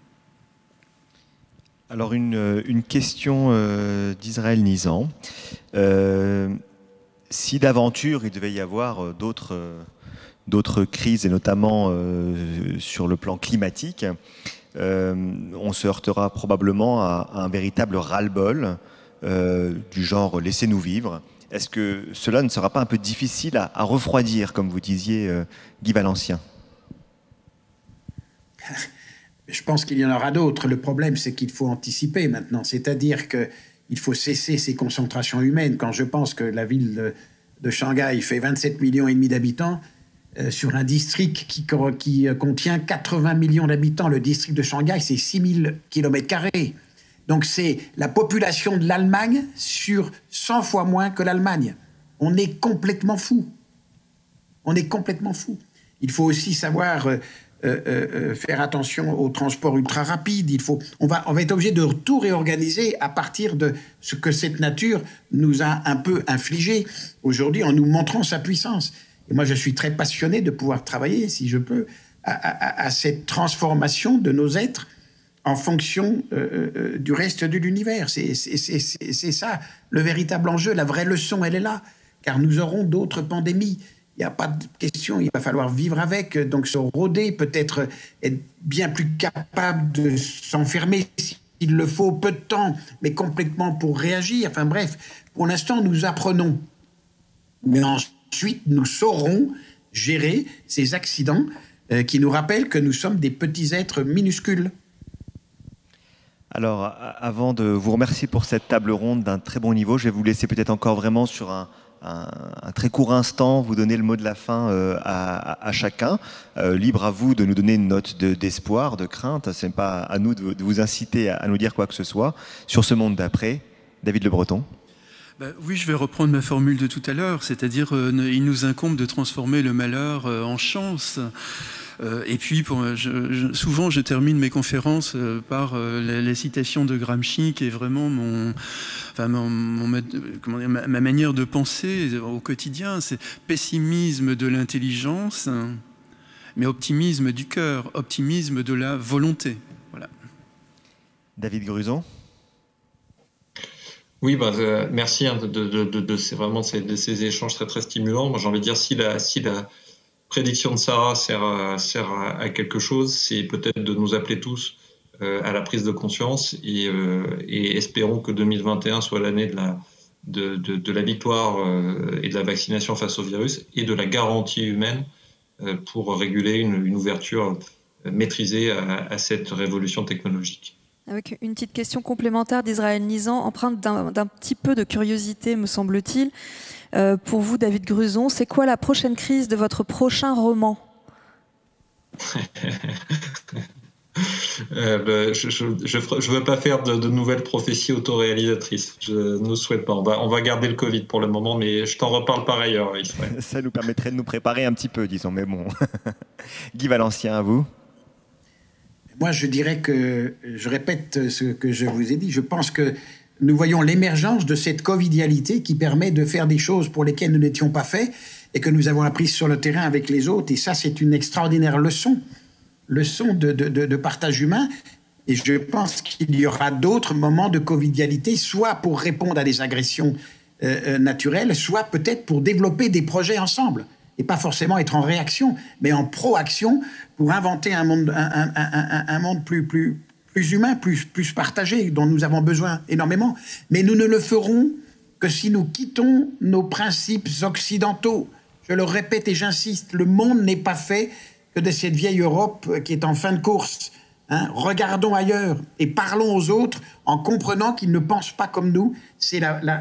Alors une question d'Israël Nizan. Si d'aventure il devait y avoir d'autres crises, et notamment sur le plan climatique, on se heurtera probablement à un véritable ras-le-bol du genre « laissez-nous vivre ». Est-ce que cela ne sera pas un peu difficile à refroidir, comme vous disiez, Guy Valencien? Je pense qu'il y en aura d'autres. Le problème, c'est qu'il faut anticiper maintenant. C'est-à-dire qu'il faut cesser ces concentrations humaines. Quand je pense que la ville de Shanghai fait 27,5 millions d'habitants, sur un district qui contient 80 millions d'habitants, le district de Shanghai, c'est 6000 km². Donc c'est la population de l'Allemagne sur 100 fois moins que l'Allemagne. On est complètement fou. On est complètement fou. Il faut aussi savoir faire attention au transport ultra rapide. On va être obligé de tout réorganiser à partir de ce que cette nature nous a un peu infligé aujourd'hui en nous montrant sa puissance. Et moi, je suis très passionné de pouvoir travailler, si je peux, à cette transformation de nos êtres en fonction du reste de l'univers. C'est ça le véritable enjeu. La vraie leçon, elle est là. Car nous aurons d'autres pandémies. Il n'y a pas de question, il va falloir vivre avec, donc se rôder, peut-être être bien plus capable de s'enfermer s'il le faut, peu de temps, mais complètement pour réagir. Enfin bref, pour l'instant, nous apprenons. Mais ensuite, nous saurons gérer ces accidents qui nous rappellent que nous sommes des petits êtres minuscules. Alors, avant de vous remercier pour cette table ronde d'un très bon niveau, je vais vous laisser peut-être encore vraiment sur un un très court instant, vous donner le mot de la fin à chacun. Libre à vous de nous donner une note d'espoir, de crainte. Ce n'est pas à nous de vous inciter à nous dire quoi que ce soit. Sur ce monde d'après, David Le Breton. Oui, je vais reprendre ma formule de tout à l'heure, c'est-à-dire il nous incombe de transformer le malheur en chance. Et puis, souvent, je termine mes conférences par la citation de Gramsci, qui est vraiment ma manière de penser au quotidien. C'est pessimisme de l'intelligence, mais optimisme du cœur, optimisme de la volonté. Voilà. David Gruson. Oui, merci de ces échanges très très stimulants. Moi, j'ai envie de dire, si la prédiction de Sarah sert à quelque chose, c'est peut-être de nous appeler tous à la prise de conscience et espérons que 2021 soit l'année de la victoire et de la vaccination face au virus et de la garantie humaine pour réguler une ouverture maîtrisée à cette révolution technologique. Avec une petite question complémentaire d'Israël Nizan, empreinte d'un petit peu de curiosité, me semble-t-il. Pour vous, David Gruson, c'est quoi la prochaine crise de votre prochain roman? Je veux pas faire de nouvelles prophéties autoréalisatrices. Je ne souhaite pas. On va garder le Covid pour le moment, mais je t'en reparle par ailleurs, Israël. Ça nous permettrait de nous préparer un petit peu, disons. Mais bon. Guy Valencien, à vous. Moi, je dirais que, je répète ce que je vous ai dit, je pense que nous voyons l'émergence de cette covidialité qui permet de faire des choses pour lesquelles nous n'étions pas faits et que nous avons apprises sur le terrain avec les autres. Et ça, c'est une extraordinaire leçon de partage humain. Et je pense qu'il y aura d'autres moments de covidialité, soit pour répondre à des agressions naturelles, soit peut-être pour développer des projets ensemble. Et pas forcément être en réaction, mais en proaction pour inventer un monde plus humain, plus partagé, dont nous avons besoin énormément. Mais nous ne le ferons que si nous quittons nos principes occidentaux. Je le répète et j'insiste, le monde n'est pas fait que de cette vieille Europe qui est en fin de course. Regardons ailleurs et parlons aux autres en comprenant qu'ils ne pensent pas comme nous. C'est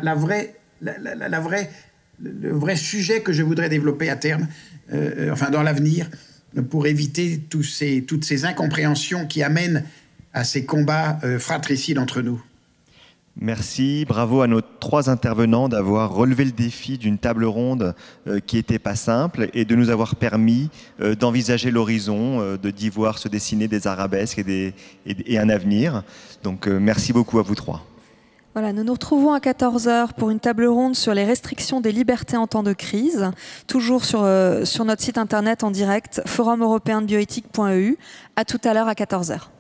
le vrai sujet que je voudrais développer à terme, dans l'avenir, pour éviter toutes ces incompréhensions qui amènent à ces combats fratricides entre nous. Merci, bravo à nos 3 intervenants d'avoir relevé le défi d'une table ronde qui n'était pas simple et de nous avoir permis d'envisager l'horizon, d'y voir se dessiner des arabesques et un avenir. Donc merci beaucoup à vous 3. Voilà, nous nous retrouvons à 14h pour une table ronde sur les restrictions des libertés en temps de crise, toujours sur notre site internet en direct, forumeuropéendebioéthique.eu. À tout à l'heure à 14h.